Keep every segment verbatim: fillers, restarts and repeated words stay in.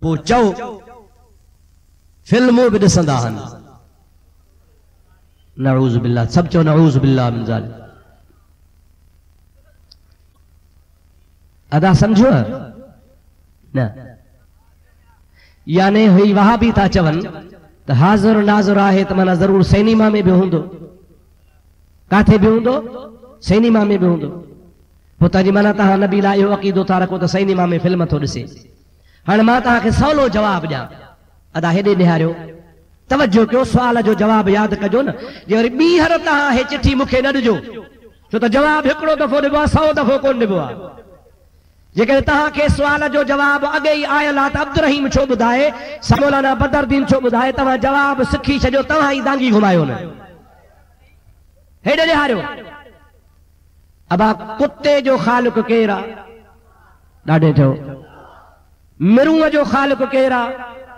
पो चओ फिल्मूं बि ॾिसंदा आहिनि। नऊज़ बिल्लाह, सभु चओ नऊज़ बिल्लाह मिन ज़ालिक। अदा समझो न, याने हुई वहाबी था चवनि त हाज़िर नाज़िर आहे त माना ज़रूर सिनेमा में बि हूंदो। काथे बि हूंदो? सिनेमा में बि हूंदो। पोइ तव्हांजी माना तव्हां नबी लाइ इहो अक़ीदो था रखो त सिनेमा में फिल्म थो ॾिसे। हाणे मां तव्हांखे सवलो जवाबु ॾियां, अदा हेॾे निहारियो, तवजो कयो, सुवाल जो जवाबु यादि कजो न। जे वरी ॿीहर तव्हां हे चिठी मूंखे न ॾिजो, छो त जवाबु हिकिड़ो दफ़ो ॾिबो आहे, सौ दफ़ो कोन ॾिबो आहे। जेकॾहिं तव्हांखे सुवाल जो जवाबु अॻे ई आयल आहे त अब्दुर्रहीम छो ॿुधाए, मौलाना बदरुद्दीन छो ॿुधाए, तव्हां जवाबु सिखी छॾियो, तव्हां ई दांगी घुमायो न। हेॾे निहारियो, अबा कुते जो ख़ालिक़ केरु आहे? ॾाढे चओ। मिरूअ जो ख़ालिक़ केरु आहे?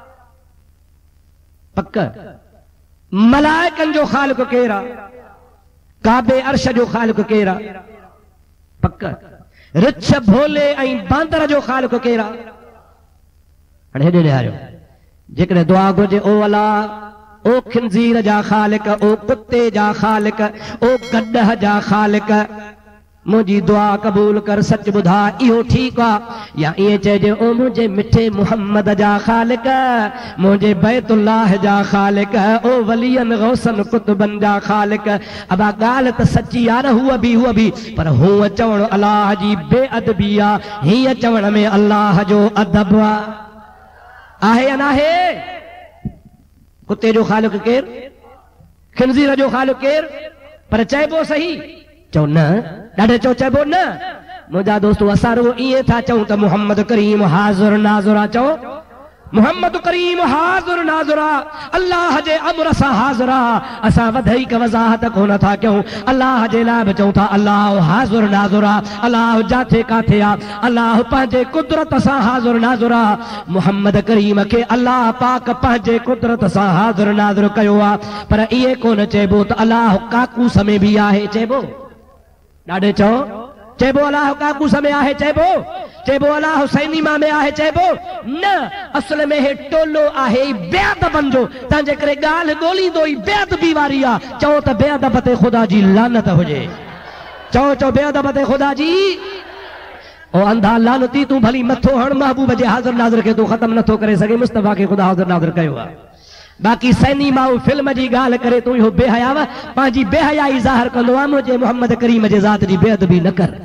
पक। मलाइकनि जो ख़ालिक़ केरु आहे? काबे अर्श जो ख़ालिक़ केरु आहे? पक। रिछ भोले ऐं बांदर जो ख़ालिक़ केरु आहे? हाणे हेॾे निहारियो, जेकॾहिं दुआ घुर्जे, ओ अल्लाह, ओ खिंज़ीर जा ख़ालिक़, ओ कुते जा ख़ालिक़, ओ गॾह जा ख़ालिक़, मुंहिंजी दुआ क़बूल कर, सच ॿुधा इहो ठीकु आहे या ईअं चइजे, ओ मुंहिंजे मिठे मुहम्मद जा ख़ालिक़, मुंहिंजे बैतुल्लाह जा ख़ालिक़, ओ वलियन गौसन कुतुबन जा ख़ालिक़। अबा ॻाल्हि त सची आहे न, हूअ बि हूअ बि, पर हूअ चवण अलाह जी बेअदबी आहे, हीअं चवण में अलाह जो अदब आहे या नाहे? कुते जो ख़ालिक़ केरु? खिंज़ीर जो ख़ालिक़ केरु? पर चइबो सही, चओ न, ॾाढे चओ चइबो न। मुंहिंजा दोस्तो, असां रुगो ईअं था चऊं त मुहम्मद करीम हाज़िर नाज़िर आहे। चओ मुहम्मद करीम हाज़िर नाज़िर आहे, अल्लाह जे अमर सां हाज़िर आहे। असां वधीक वज़ाहत कोन था कयूं, अल्लाह जे लाइ बि चऊं था अल्लाह हाज़िर नाज़िर आहे। अल्लाह जाथे काथे आहे, अल्लाह पंहिंजे कुदरत सां हाज़िर नाज़िर आहे। मुहम्मद करीम खे अल्लाह पाक पंहिंजे कुदरत सां हाज़िर नाज़िर कयो आहे। पर इहे कोन चइबो त अल्लाह काकूस में बि आहे। चइबो? ॾाढे चओ। चइबो अल्लाह काकूस में आहे? चइबो? चइबो अल्लाह सिनेमा में आहे? चइबो न। असल में हे टोलो आहे बेअदबन जो, तंहिंजे करे ॻाल्हि ॻोल्हींदो ई बेअदबी वारी आहे। चओ त बेअदब ते ख़ुदा जी लानत हुजे। चओ चओ बेअदब ते ख़ुदा जी। ओ अंधा लानती, तूं भली मथो हण, महबूब जे हाज़िर नाज़िर खे तूं ख़त्म नथो करे सघे, मुस्तफ़ा खे ख़ुदा हाज़िर नाज़िर कयो आहे। बाक़ी सिनेमा फिल्म जी ॻाल्हि करे तूं इहो बेहयाव, पंहिंजी बेहयाई ज़ाहिर कंदो आहे। मुंहिंजे मोहम्मद करीम जे ज़ात जी बेअदबी न कर।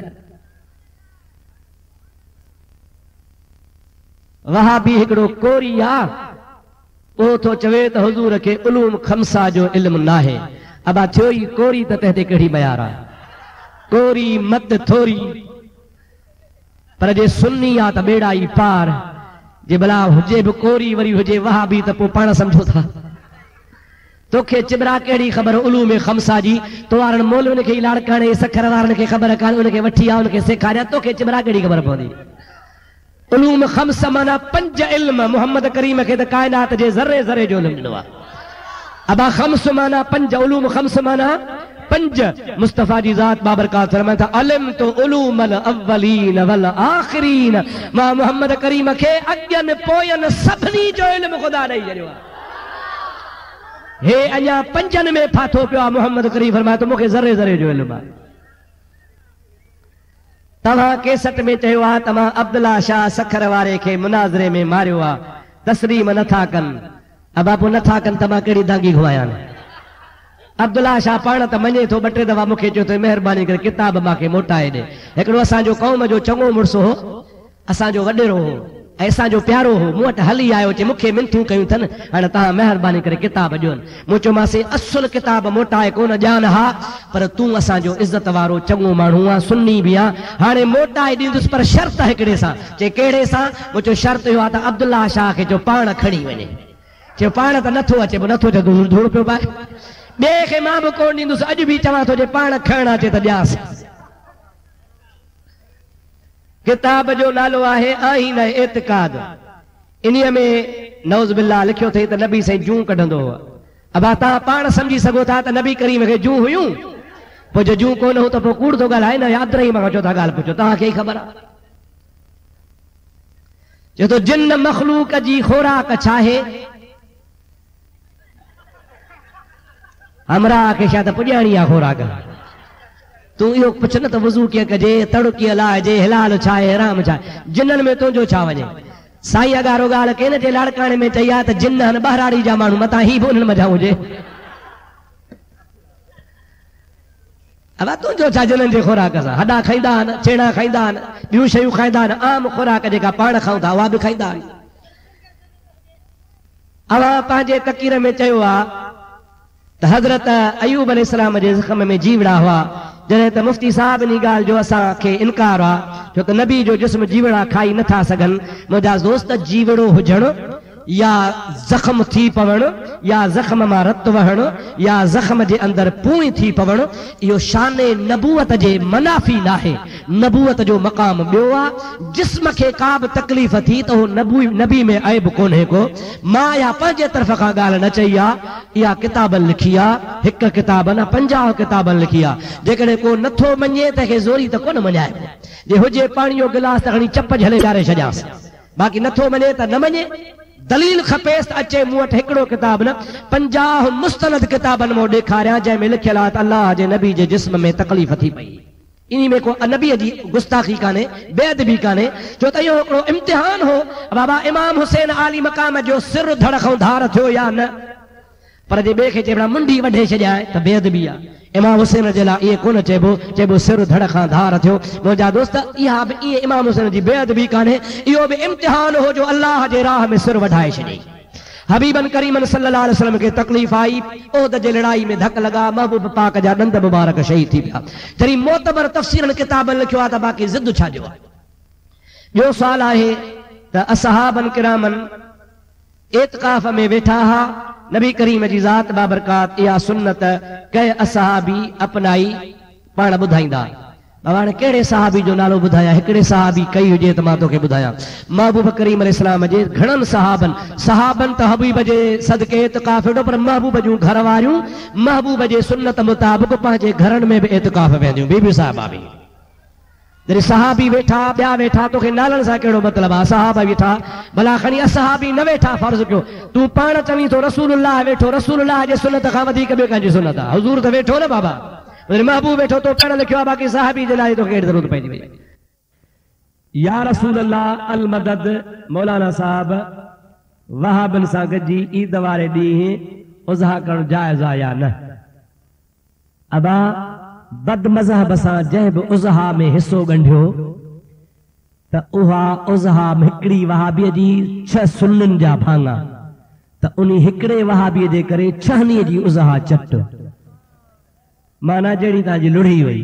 वहाबी हिकिड़ो कोरी आहे, उहो थो चवे त हुज़ूर खे उलूम खमसा जो इल्मु नाहे। अबा थियो ई कोरी त तंहिं ते कहिड़ी मयार आहे? कोरी मत थोरी, पर जे सुन्नी आहे त बेड़ा ई पार। जे भला हुजे बि कोरी वरी हुजे वहाबी त पोइ पाण सम्झो था। तोखे चिबरा कहिड़ी ख़बर उलूम खमसा जी? तो वारनि मौलवियुनि खे लाड़काणे सखर वारनि खे ख़बर कान्हे, उनखे वठी आ, उनखे सेखारिया। तोखे चिबरा कहिड़ी ख़बर पवंदी? उलूम खमस माना पंज इल्म। मोहम्मद करीम खे त काइनात जे ज़रे ज़रे जो इल्मु ॾिनो आहे। अबा खम्स माना पंज, उलूम खम्स माना पंज। मुस्तफ़ा जी ज़ात बाबरकात फरमाए था, अलिम तो उलूमल अव्वलीन वल आखिरीन। मां मोहम्मद करीम खे अॻियनि पोयनि सभिनी जो इल्मु ख़ुदा ॾेई छॾियो आहे। हे अञा पंजनि में फाथो पियो आहे। मोहम्मद करीम फरमाए थो, मूंखे ज़रे ज़रे जो इल्मु आहे। तव्हां केसट में चयो आहे त मां अब्दुल्ला शाह सखर वारे खे मुनाज़रे में मारियो आहे, तस्लीम नथा कनि। अबा पोइ नथा कनि त मां कहिड़ी दांगी घुमायां? अब्दुल्ला शाह पाण त मञे थो, ॿ टे दफ़ा मूंखे चयो त महिरबानी करे किताब मूंखे मोटाए ॾे। हिकिड़ो असांजो क़ौम जो चङो मुड़ुसु हो, असांजो वॾेरो हो ऐं असांजो प्यारो हो, मूं वटि हली आयो, चए मूंखे मिनथूं कयूं अथनि, हाणे तव्हां महिरबानी करे किताब ॾियोनि। मूं चयोमांसि असुल किताब मोटाए कोन ॼाण हा, पर तूं असांजो इज़त वारो चङो माण्हू आहे, सुन्नी बि आहे, हाणे मोटाए ॾींदुसि, पर शर्त हिकिड़े सां। चए कहिड़े सां? मूं चयो शर्त इहो आहे त अब्दुल्ला शाह खे जो पाण खणी वञे। चयो पाण त नथो अचे, नथो अचे तूं धूड़ पियो पाए। ॿिए खे मां बि कोन ॾींदुसि, अॼु बि चवां थो जे पाण खणणु अचे त ॾियांसि। किताब जो नालो आहे आईन एतिकाद। इन्हीअ में नौज़ बिल्लाह लिखियो अथई त नबी साईं जूं कढंदो हुआ। अबा तव्हां पाण सम्झी सघो था त नबी करीम खे जूं हुयूं? पोइ जो जूं कोन हो त पोइ कूड़ थो ॻाल्हाए न, यादि रही मां चो था ॻाल्हि पुछो, तव्हांखे ई ख़बर आहे। जो तो जिन मखलूक जी खोराक छाहे हमरा के शायद पुॼाणी आहे खोराक। तू इहो पुछ न त वज़ू कीअं कजे, तड़ो कीअं लाहिजे, हिलाल छा आहे, हराम छा आहे, जिननि में तुंहिंजो छा वञे। साईं अगारो ॻाल्हि के न जे लाड़काणे में चई आहे त जिन आहिनि ॿाहिराड़ी जा माण्हू, मथां ही बि उन्हनि मज़ा हुजे। अब तुंहिंजो छा जिननि जे खोराक सां, हॾा खाईंदा आहिनि, छेड़ा खाईंदा आहिनि, ॿियूं शयूं खाईंदा आहिनि, आम खोराक जेका पाण खाऊं था उहा बि खाईंदा आहिनि। अवां पंहिंजे तक़ीर में चयो आहे त हज़रत अयूब अलैहिस्सलाम जे ज़ख़्म में जीवड़ा हुआ। जॾहिं त मुफ़्ती साहब इन ॻाल्हि जो असांखे इनकार आहे, छो त नबी जो जिस्म जीवड़ा खाई नथा सघनि। मुंहिंजा दोस्त, जीवड़ो हुजणु या ज़ख़्म थी पवणु या ज़ख़्म मां रत वहणु या ज़ख़्म जे अंदरि पूई थी पवणु, इहो शाने नबूअत जे मनाफ़ी नाहे। नबूअत जो मक़ाम ॿियो आहे। जिस्म खे का बि तकलीफ़ थी त उहो नबी नबी में ऐब कोन्हे को। मां या पंहिंजे तरफ़ खां ॻाल्हि न चई आहे, इहा किताबनि लिखी आहे, हिकु किताब न पंजाहु किताबनि लिखी आहे। जेकॾहिं को नथो मञे त खे ज़ोरी त कोन मञाए, जे हुजे पाणी जो गिलास त खणी चप झले ॾियारे छॾियांसि, बाक़ी नथो मञे त न मञे। दलील खपेस त अचे मूं वटि हिकिड़ो किताब न पंजाहु मुस्तनद किताबनि मां ॾेखारियां जंहिंमें लिखियल आहे त अल्लाह जे नबी जे जिस्म में तकलीफ़ थी पई। इन में को नबीअ जी गुस्ताखी कान्हे, बेअदबी कान्हे, छो त इहो हिकिड़ो इम्तिहान हो। बाबा इमाम हुसैन आली मक़ाम जो सिर धड़ खां धार थियो या न, पर जे ॿिए खे चइबा मुंडी वढे छॾियां त बेअदबी आहे। इमाम हुसैन जे लाइ ईअं कोन चइबो, चइबो सिर धड़ खां धार थियो। मुंहिंजा दोस्त, इहा बि ईअं इमाम हुसैन जी बेअदबी कान्हे, इहो बि इम्तिहान हो जो अल्लाह जे राह में सिर वढाए छॾे। हबीबन करीमन सल्लल्लाहु अलैहि वसल्लम खे तकलीफ़ आई, ओहद जे लड़ाई में धक लॻा, महबूब पाक जा ॾंद मुबारक शहीद थी पिया। जॾहिं मोतबर तफ़सीरनि किताबनि लिखियो आहे त बाक़ी ज़िद छा जो आहे। ॿियो सुवाल आहे त असहाबन किरामन एतिकाफ़ में वेठा हा, नबी करीम जी ज़ात बाबरकात इहा सुन्नत कंहिं असहाबी अपनाई, पाण ॿुधाईंदा। बाबा हाणे कहिड़े सहाबी जो नालो ॿुधायां, हिकिड़े सहाबी कई हुजे त मां तोखे ॿुधायां। महबूब करीम अलैहिस्सलाम जे घणनि सहाबनि सहाबनि त हबीब जे सदके एतिकाफ़ वेठो, पर महबूब जूं घर वारियूं महबूब जे सुन्नत मुताबिक़ पंहिंजे घरनि में बि एतिकाफ़ वेंदियूं। बीबी साहिबा बि जॾहिं सहाबी वेठा, ॿिया वेठा, तोखे नालनि सां कहिड़ो मतिलबु आहे। सहाबा वेठा, भला खणी असहाबी न वेठा, फर्ज़ कयो तूं पाण चवीं थो रसूलुल्लाह वेठो, रसूलुल्लाह जे सुन्नत खां वधीक ॿियो कंहिंजी सुन्नत आहे? हुज़ूर त वेठो न बाबा, महबूब वेठो, तो पाण लिखियो आहे, बाक़ी सहाबी जे लाइ तोखे कहिड़ी ज़रूरत पइजी वई। या रसूलल्लाह अल मदद, मौलाना साहब वहाबन सां गॾिजी ईद वारे ॾींहुं उज़हा करणु जाइज़ आहे या न? अबा बद मज़हब सां जंहिं बि उज़हा में हिसो ॻंढियो त उहा उज़हा में हिकिड़ी वहाबीअ जी छह सुन्ननि जा भाङा, त उन हिकिड़े वहाबीअ जे करे छहनी जी उज़हा चट, माना जहिड़ी तव्हांजी लुढ़ी वई।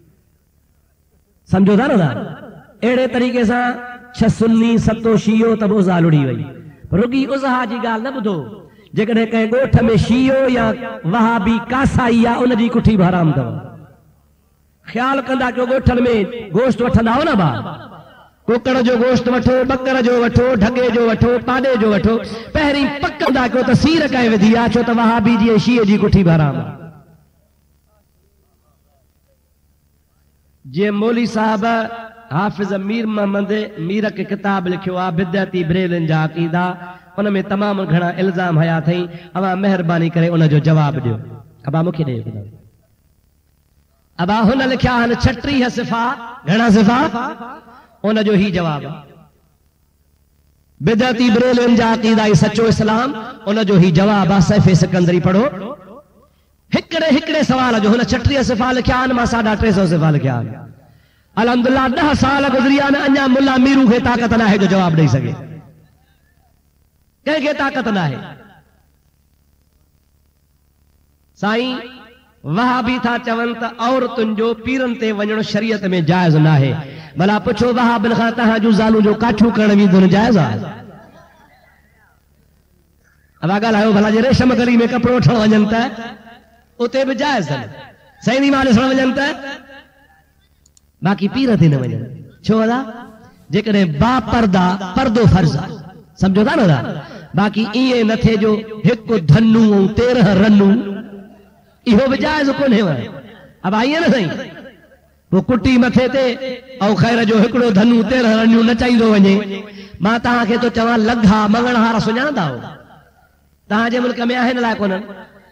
सम्झो था न? अहिड़े तरीक़े सां छह सुन्नी सतो शियो त उज़हा लुढ़ी वई। रुगी उज़हा जी ॻाल्हि न ॿुधो, जेकॾहिं कंहिं ॻोठ में शियो या वहाबी कासाई आहे, उन जी कुठी बि हराम अथव। ख्याल कंदा कयो, ॻोठनि में गोश्त वठंदा हो न बा, कुकड़ जो गोश्त वठो, बकर जो वठो, ढगे जो वठो, पाॾे जो वठो, पहिरीं पक कंदा कयो त सीर कंहिं विधी आहे, छो त वहाबी जी ऐं शीअ जी कुठी बि हराम आहे। जे मौली साहब हाफ़िज़ मीर मोहम्मद मीर के किताब लिखियो आहे बिदअती बरेलियुनि जा अक़ीदा, उन में तमामु घणा इल्ज़ाम हया अथई। अवां महिरबानी करे उन जो जवाबु ॾियो। अबा मूंखे ॾियो किताब। अबा हुन लिखिया आहिनि छटीह सिफ़ा, घणा सिफ़ा? उन जो ही जवाब आहे। बिदअती बरेलियुनि जा अक़ीदा ई सचो इस्लाम, उन जो ही जवाब आहे। सैफ़े सिकंदरी पढ़ो, हिकिड़े हिकिड़े सवाल जो हुन छटीह सिफ़ा लिखिया आहिनि, मां साढा टे सौ सिफ़ा लिखिया आहिनि। अल्हम्दुलिल्लाह ॾह साल गुज़रिया आहिनि, अञा मुल्ला मीरू खे ताक़त न आहे जो जवाबु ॾेई सघे, कंहिंखे ताक़त न आहे। साईं वहाबी था चवनि त औरतुनि जो पीरनि ते वञणु शरीयत में जाइज़ न आहे। भला पुछो वहाबिन खां, तव्हां जूं ज़ालूं जो काठियूं करण बि जाइज़ आहे? अब ॻाल्हायो भला, जे रेशम गली में कपिड़ो वठण वञनि त उते बि जाइज़ अथनि, सईनी माल ॾिसण वञनि त, बाक़ी पीर ते न वञनि। छो अदा? जेकॾहिं बा पर्दा पर्दो फर्ज़ आहे, सम्झो था न? बाक़ी ईअं न थिए जो हिकु धनु ऐं तेरहं रनू, इहो बि जाइज़ कोन्हे। अब ईअं न साईं, वो कुटी मथे ते और खैर जो हिकड़ो धनु तेरह रनियूं नचाईंदो वञे। मां तव्हांखे तो चवां लंघा मङणहार सुञाणंदा हो तव्हांजे मुल्क में आहिनि अलाए कोन्हनि।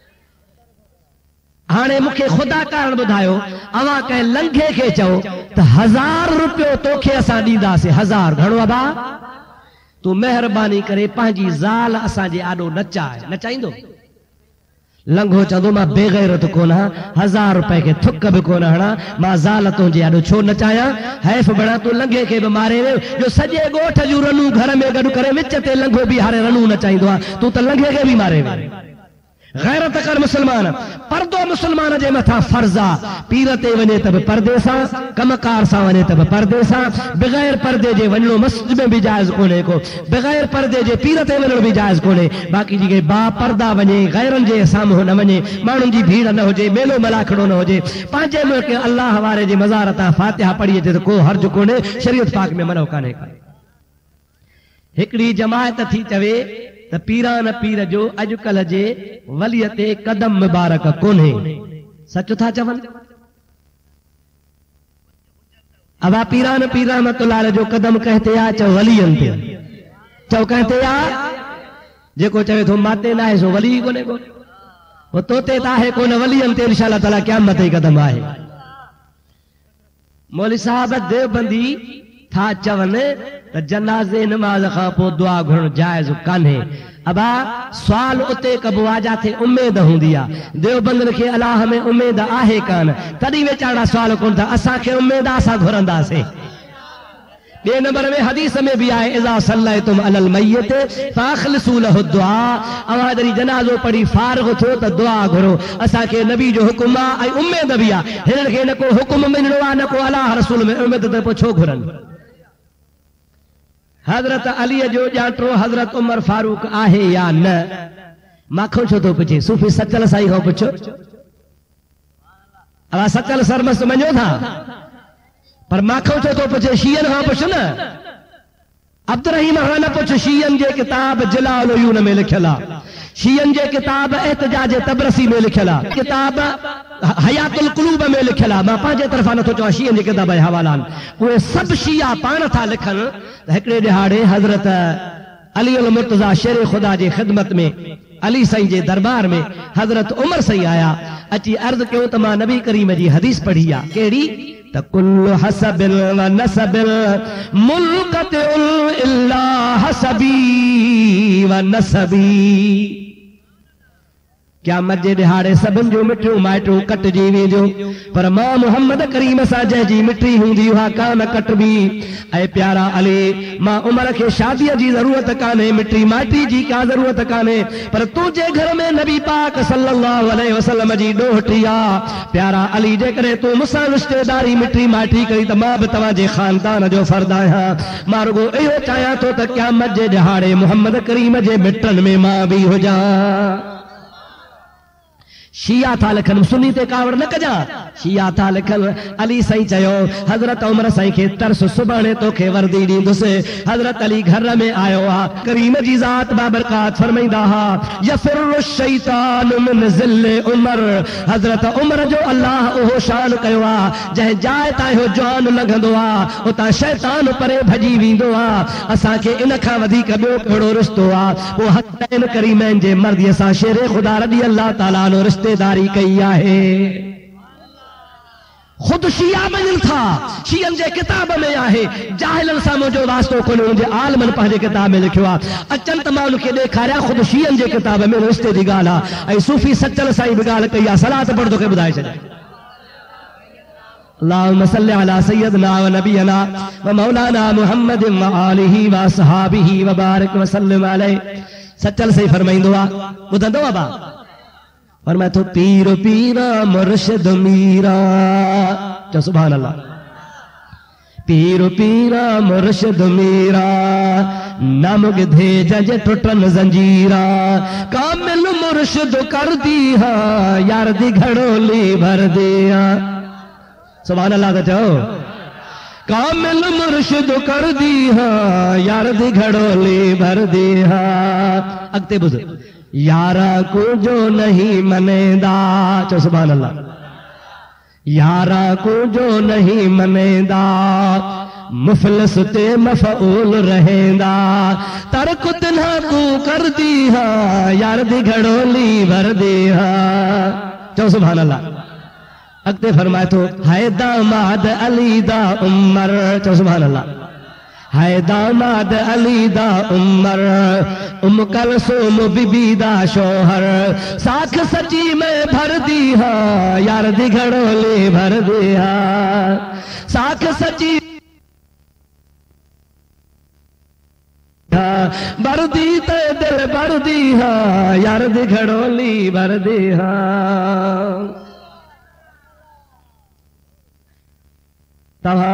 हाणे मूंखे खुदा कारण ॿुधायो अवां कंहिं लंघे खे चओ त हज़ार रुपयो तोखे असां ॾींदासीं। हज़ार घणो आहे भाउ? तूं महिरबानी करे पंहिंजी ज़ाल असांजे आॾो नचाए। नचाईंदो? लंघो चवंदो मां बेगैरत कोन आहियां, हज़ार रुपए खे थुक बि कोन हणा, मां ज़ाल तुंहिंजे आॾो छो नचायां? हैफ़ बणा तूं लंघे खे बि मारे वियो जो सॼे ॻोठ जूं रनूं घर में गॾु करे विच ते लंघो बि हारे रनूं नचाईंदो आहे, तूं त लंघे खे बि मारे वियो। गैरत कर मुसलमान। पर्दो मुसलमान जे मथां फर्ज़ आहे। पीर ते वञे त बि पर्दे सां, कमकार सां वञे त बि पर्दे सां। बग़ैर पर्दे जे वञणो मस्जिद में बि जाइज़ कोन्हे को, बग़ैर पर्दे जे पीर ते वञणो बि जाइज़ कोन्हे। बाक़ी जेके बा पर्दा वञे, गैरनि जे साम्हूं न वञे, माण्हुनि जी भीड़ न हुजे, मेलो मलाखड़ो न हुजे, पंहिंजे मुल्क अल्लाह वारे जे मज़ार तां फातिहा पढ़ी अचे त को हर्ज कोन्हे, शरीयत पाक में मनो कान्हे। हिकिड़ी जमायत थी चवे त पीरान पीर जो अॼुकल्ह जे वलीअ ते कदम मुबारक कोन्हे। सच था चवनि? अवा पीरान पीर रहमतुल्लाह जो कदम कंहिं ते आहे? चओ वलीअनि ते। चओ कंहिं ते आहे? जेको चवे थो माते न आहे सो वली कोन्हे को, वो तोते त आहे कोन, वलीअनि ते इंशाअल्लाह ताला क़यामत ई कदम आहे। मौलवी साहब देवबंदी था चवनि त जनाज़े नमाज़ खां पोइ दुआ घुरणु जाइज़ कान्हे। अबा सुवाल उते कबो आहे जाथे उमेद हूंदी आहे। देवबंदनि खे अलाह में उमेद आहे कान, तॾहिं वेचारा सुवाल कोन था। असांखे उमेद आहे, असां घुरंदासीं। ॿिए नंबर में हदीस में भी आए इज़ा सल्लैतुम अलल मय्यत फाखलिसू लहु दुआ। अवां जॾहिं जनाज़ो पढ़ी फारिग़ थियो त दुआ घुरो। असांखे नबी जो हुकुम आहे ऐं उमेद बि आहे। हिननि खे न को हुकुम मिलणो आहे, न को अलाह रसूल में उमेद, त पोइ छो घुरनि? हज़रत अली जो ॼाटो हज़रत उमर फारूक आहे या न? माखो छो थो पुछे? सूफ़ी सचल साईं खां पुछो। अवा सचल सरमस्त मञो था, पर माखो छो थो पुछे? शीयन खां पुछ न। अब्दुर रहीम खां न पुछ। शीयन जे किताब जलाल उयून में लिखियल आहे, शीयन जे किताब एहतजाज तबरसी में लिखियल आहे, किताब हयातुल कुलूब में लिखियल आहे। मां पंहिंजे तरफ़ां नथो चवां, शीयन जे किताब जा हवाला आहिनि, उहे सभु शिया पाण था लिखनि त हिकिड़े ॾिहाड़े हज़रत अली उल मुर्तज़ा शेर खुदा जे ख़िदमत में अली साईं जे दरबार में हज़रत उमर साईं आया। अची अर्ज़ कयो त मां नबी करीम जी हदीस पढ़ी आहे। कहिड़ी? त कुल्लु हसबिल व नसबिल मुल्कतुल इल्ला हसबी व नसबी। क़यामत जे ॾिहाड़े सभिनि जूं मिठियूं माइटियूं कटिजी वेंदियूं, पर मां मुहम्मद करीम सां जंहिंजी मिठी हूंदी उहा कान कटबी। ऐं प्यारा अली, मां उमर खे शादीअ जी ज़रूरत कान्हे, मिठी माइटी जी का ज़रूरत कान्हे, पर तुंहिंजे घर में नबी पाक सल्लल्लाहु अलैहि वसल्लम जी ॾोहटी आहे। प्यारा अली, जेकॾहिं तूं मूंसां रिश्तेदारी मिठी माइटी कई त मां बि तव्हांजे ख़ानदान जो फर्द आहियां। मां रुगो इहो चाहियां थो त क़यामत जे ॾिहाड़े मुहम्मद करीम जे मिटनि में मां बि हुजां। शिया था लिखनि, सुन्नी ते कावड़ न कजा। शिया था लिखनि। अली साईं चयो हज़रत उमर साईं खे तरस, सुभाणे तोखे वर्दी ॾींदुसि। हज़रत अली घर में आयो आहे। करीम जी ज़ात बाबरकात फरमाईंदा हा यफिरु शैतान मिन ज़िल्ल उमर। हज़रत उमर जो अल्लाह उहो शान कयो आहे, जंहिं जाइ तां इहो जवान लंघंदो आहे उतां शैतान परे भॼी वेंदो आहे। असांखे इन खां वधीक ॿियो कहिड़ो रिश्तो आहे? पोइ हक़ैन करीमैन जे मर्दीअ सां शेर ख़ुदा रज़ी अल्लाह ताला अन्हु रिश्तेदारी कई आहे। खुद शिया मञनि था, शियन जे किताब में आहे। जाहिलन सां मुंहिंजो वास्तो कोन्हे, मुंहिंजे आलमनि पंहिंजे किताब में लिखियो आहे। अचनि त मां उनखे ॾेखारियां, ख़ुदि शियन जे किताब में रिश्ते जी ॻाल्हि आहे। ऐं सूफ़ी सचल साईं बि ॻाल्हि कई आहे। सलात पढ़ तोखे ॿुधाए छॾियां। अल्लाहुम्मा सल्लि अला सय्यदना व नबियना व मौलाना मुहम्मद व आलिहि व असहाबिहि व बारिक व सल्लिम अलैहि। सचल साईं फरमाईंदो आहे, ॿुधंदो आहे बा? और मैं तो पीर पीरा मुर्शिद मीरा। चो सुभान अल्लाह। पीर पीरा मुर्शिद मीरा, नाम गिधे जज टुटन जंजीरा। कामिल मुर्शिद कर दी हा, यार दी घड़ोली भर दिया। सुभान अल्लाह तो चो। कामिल मुर्शिद कर दी हा, यार दी घड़ोली भर दिया। अगते बुझ यारा को जो नहीं मनेदा। चो सुभान अल्लाह। यारा को जो नहीं मनेदा मुफलस ते मफऊल रहेंदा तरक तिन्हा को कर दी हा यार दी घड़ोली भर दी हा। चो सुभान अल्लाह। अगते फरमाए तो है दामाद अली दा उमर। चो सुभान अल्लाह। है दामाद अली दा उमर उम कलसूम बीबी दा शोहर साख सची में भर दी हा यार दी घड़ोली भर दी हा। साख सची भर दी ते दिल भर दी हा यार दी घड़ोली भर दी हा। तव्हां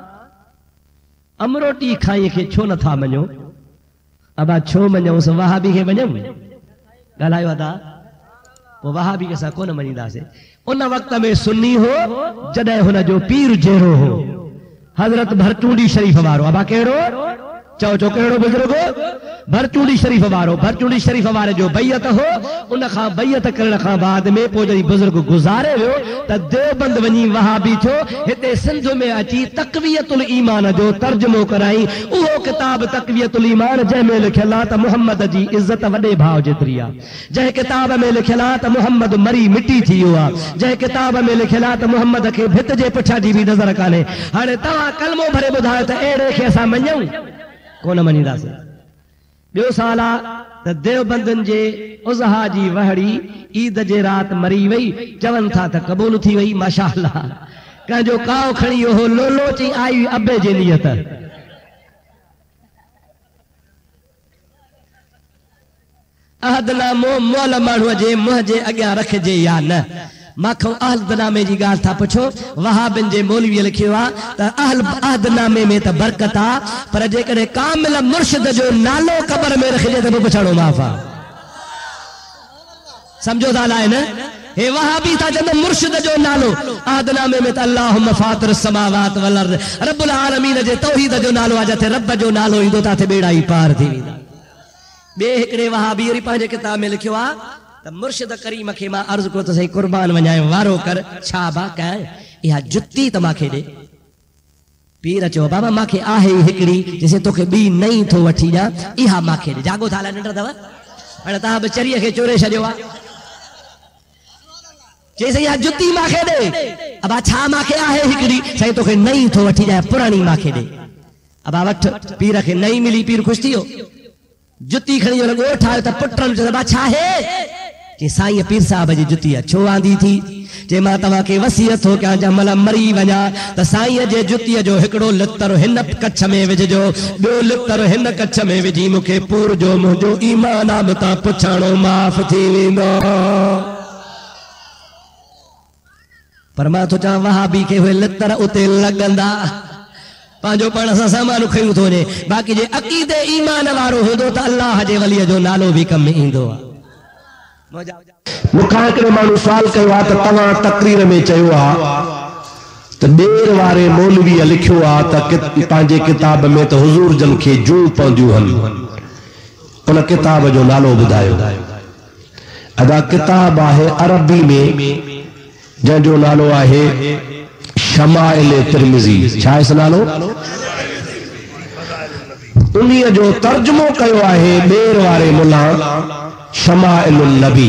अमरोटी खाई खे छो नथा मञो? अबा छो मञूंसि? वहाबी खे मञूं? ॻाल्हायो आहे तव्हां? पोइ वहाबी खे असां कोन मञींदासीं। उन वक़्त में सुन्नी हो जॾहिं हुन जो पीर जहिड़ो हो हज़रत भरचूंडी शरीफ़ वारो। अबा कहिड़ो? चओ चओ कहिड़ो बुज़ुर्ग? भरचूंडी शरीफ़ वारो। भरचूंडी शरीफ़ वारे जो बैयत हो। उन खां बैयत करण खां बाद में पोइ जॾहिं बुज़ुर्ग गुज़ारे वियो त देवबंद वञी वहाबी थियो। हिते सिंध में अची तक़वियतुल ईमान जो तर्जुमो कराई। उहो किताब तक़वियतुल ईमान जंहिंमें लिखियल आहे त मुहम्मद जी इज़त वॾे भाउ जेतिरी आहे। जंहिं किताब में लिखियल आहे त मुहम्मद मरी मिटी थी वियो आहे। जंहिं किताब में लिखियल आहे त मुहम्मद खे भित जे पुठियां जी बि नज़र कान्हे। हाणे तव्हां कलमो भरे ॿुधायो त अहिड़े खे असां मञूं? कोन मञींदासीं। ॿियो साल आहे त देवबंदनि जे उज़हा जी वहड़ी ईद जे राति मरी वई। चवनि था त क़बूल थी वई माशाअल्लाह। कंहिंजो काओ खणी वियो लोलो चई आई अबे जे नियत। अहदनामो मोल माण्हूअ जे मुंहं जे अॻियां रखिजे या न। माखो अहदनामे जी ॻाल्हि था पुछो। वहाबिन जे मौलवीअ लिखियो आहे त अहल अहदनामे में त बरकत आहे पर जेकॾहिं कामिल मुर्शिद जो नालो क़बर में रखिजे त पुछणो माफ़ आहे। सम्झो था लाइ न? हे वहाबी था चवनि मुर्शिद जो नालो अहदनामे में त अल्लाहुम्मा फातिर समावात वल अर्द रब्बुल आलमीन जे तौहीद जो नालो आहे। जिथे रब जो नालो ईंदो त थे बेड़ा ई पार थी वेंदा। ॿिए हिकिड़े वहाबी वरी पंहिंजे किताब में लिखियो आहे त मुर्शिद करीम खे मां अर्ज़ कयो त सही कुर्बान वञायो वारो कर छा बा कयां इहा जुती त मूंखे ॾे। पीर चयो बाबा मूंखे आहे हिकिड़ी जेसे तोखे ॿी नई थो वठी ॾियां इहा मूंखे ॾे। जागो था निंड अथव? हाणे तव्हां बि चरीअ खे चोरे छॾियो आहे। चई इहा जुती मूंखे ॾे। अबा छा मूंखे आहे हिकिड़ी? साईं तोखे नई थो वठी ॾियां पुराणी मूंखे ॾे। अबा वठ। पीर खे नई मिली। पीर ख़ुशि थी वियो। जुती खणी लॻो ठाहियो त पुटनि चयो छा आहे? चई साईं पीर साहब जी जुती आहे। छो आंदी थी? जे मां तव्हांखे वसियत थो कयां जंहिं महिल मरी वञा त साईं जे जुतीअ जो हिकिड़ो लितर हिन कच्छ में विझिजो ॿियो लितर हिन कच्छ में विझी मूंखे पूर जो मुंहिंजो ईमान आहे तां पुछाणो माफ़ थी वेंदो। पर मां थो चवां वहाबी खे उहे लितर उते लॻंदा। पंहिंजो पाण सां सामान खयूं थो वञे। बाक़ी जे अक़ीदे ईमान वारो हूंदो त अल्लाह जे वलीअ जो नालो बि कम में ईंदो आहे। मूंखां हिकिड़े माण्हू सुवाल कयो आहे त तव्हां तक़रीर में चयो आहे त ॿेर वारे मौलवीअ लिखियो आहे त पंहिंजे किताब में त हुज़ूर जन खे जूं पवंदियूं आहिनि। उन किताब जो नालो ॿुधायो। अदा किताब आहे अरबी में जंहिंजो नालो आहे शमाइल तिरमिज़ी। छा आहे नालो? उन्हीअ जो तर्जुमो कयो आहे ॿेर वारे मुला शमाइलुन नबी।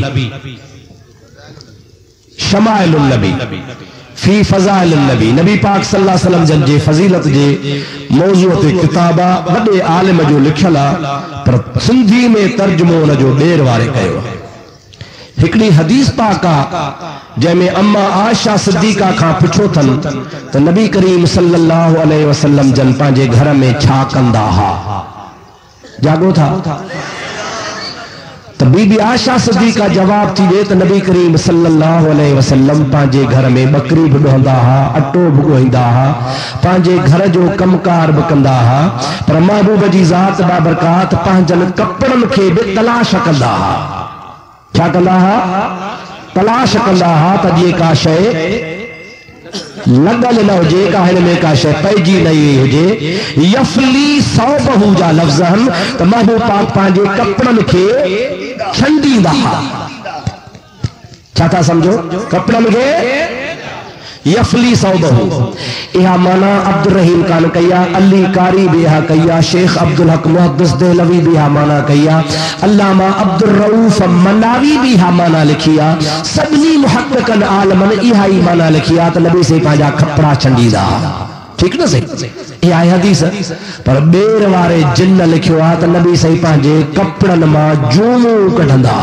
शमाइलुन नबी फी फज़ाइलिन नबी। नबी पाक सल्लल्लाहु अलैहि वसल्लम जन जे फज़ीलत जे मौज़ूअ ते किताब आहे। वॾे आलिम जो लिखियल आहे पर सिंधी में तर्जुमो उन जो ॿेर वारे कयो आहे। हिकिड़ी हदीस पाक आहे जंहिंमें अम्मा आयशा सिद्दीक़ा खां पुछो अथनि त नबी करीम सल्लल्लाहु अलैहि वसल्लम जन पंहिंजे घर में छा कंदा हुआ? जागो था? त बीबी आयशा सिद्दीक़ा जवाब थी ॾे त नबी करीम सल्लल्लाहु अलैहि वसल्लम पंहिंजे घर में बकरी बि ॾोहंदा हुआ अटो बि ॻोहींदा हुआ पंहिंजे घर जो कमकार बि कंदा हुआ पर महबूब जी ज़ात बाबरकात पंहिंजनि कपिड़नि खे बि तलाश कंदा हुआ। क्या कंदा हा? तलाश कंदा हा त जेका शइ लगल न हुजे का हिन में का शइ पइजी न हुजे। यफली सौबहू जा लफ़्ज़ आहिनि त महबूब पाक पंहिंजे कपिड़नि खे छंडींदा हा। छा था सम्झो? कपिड़नि खे यफली सौबहू इहा माना अब्दुल रहीम खान कया, अली कारी भी इहा कया, शेख अब्दुल हक मुहद्दिस देहलवी भी इहा माना कया, अल्लामा अब्दुल रऊफ मनावी भी इहा माना लिखिया, सभी मुहक्किकन आलमन इहा ही माना लिखिया त नबी से पंहिंजा कपड़ा छंडीदा। ठीक न सही ये आहे हदीस। पर बेर वारे जिन लिखियो आहे त नबी सही पंहिंजे कपड़न मां जूमू कढंदा।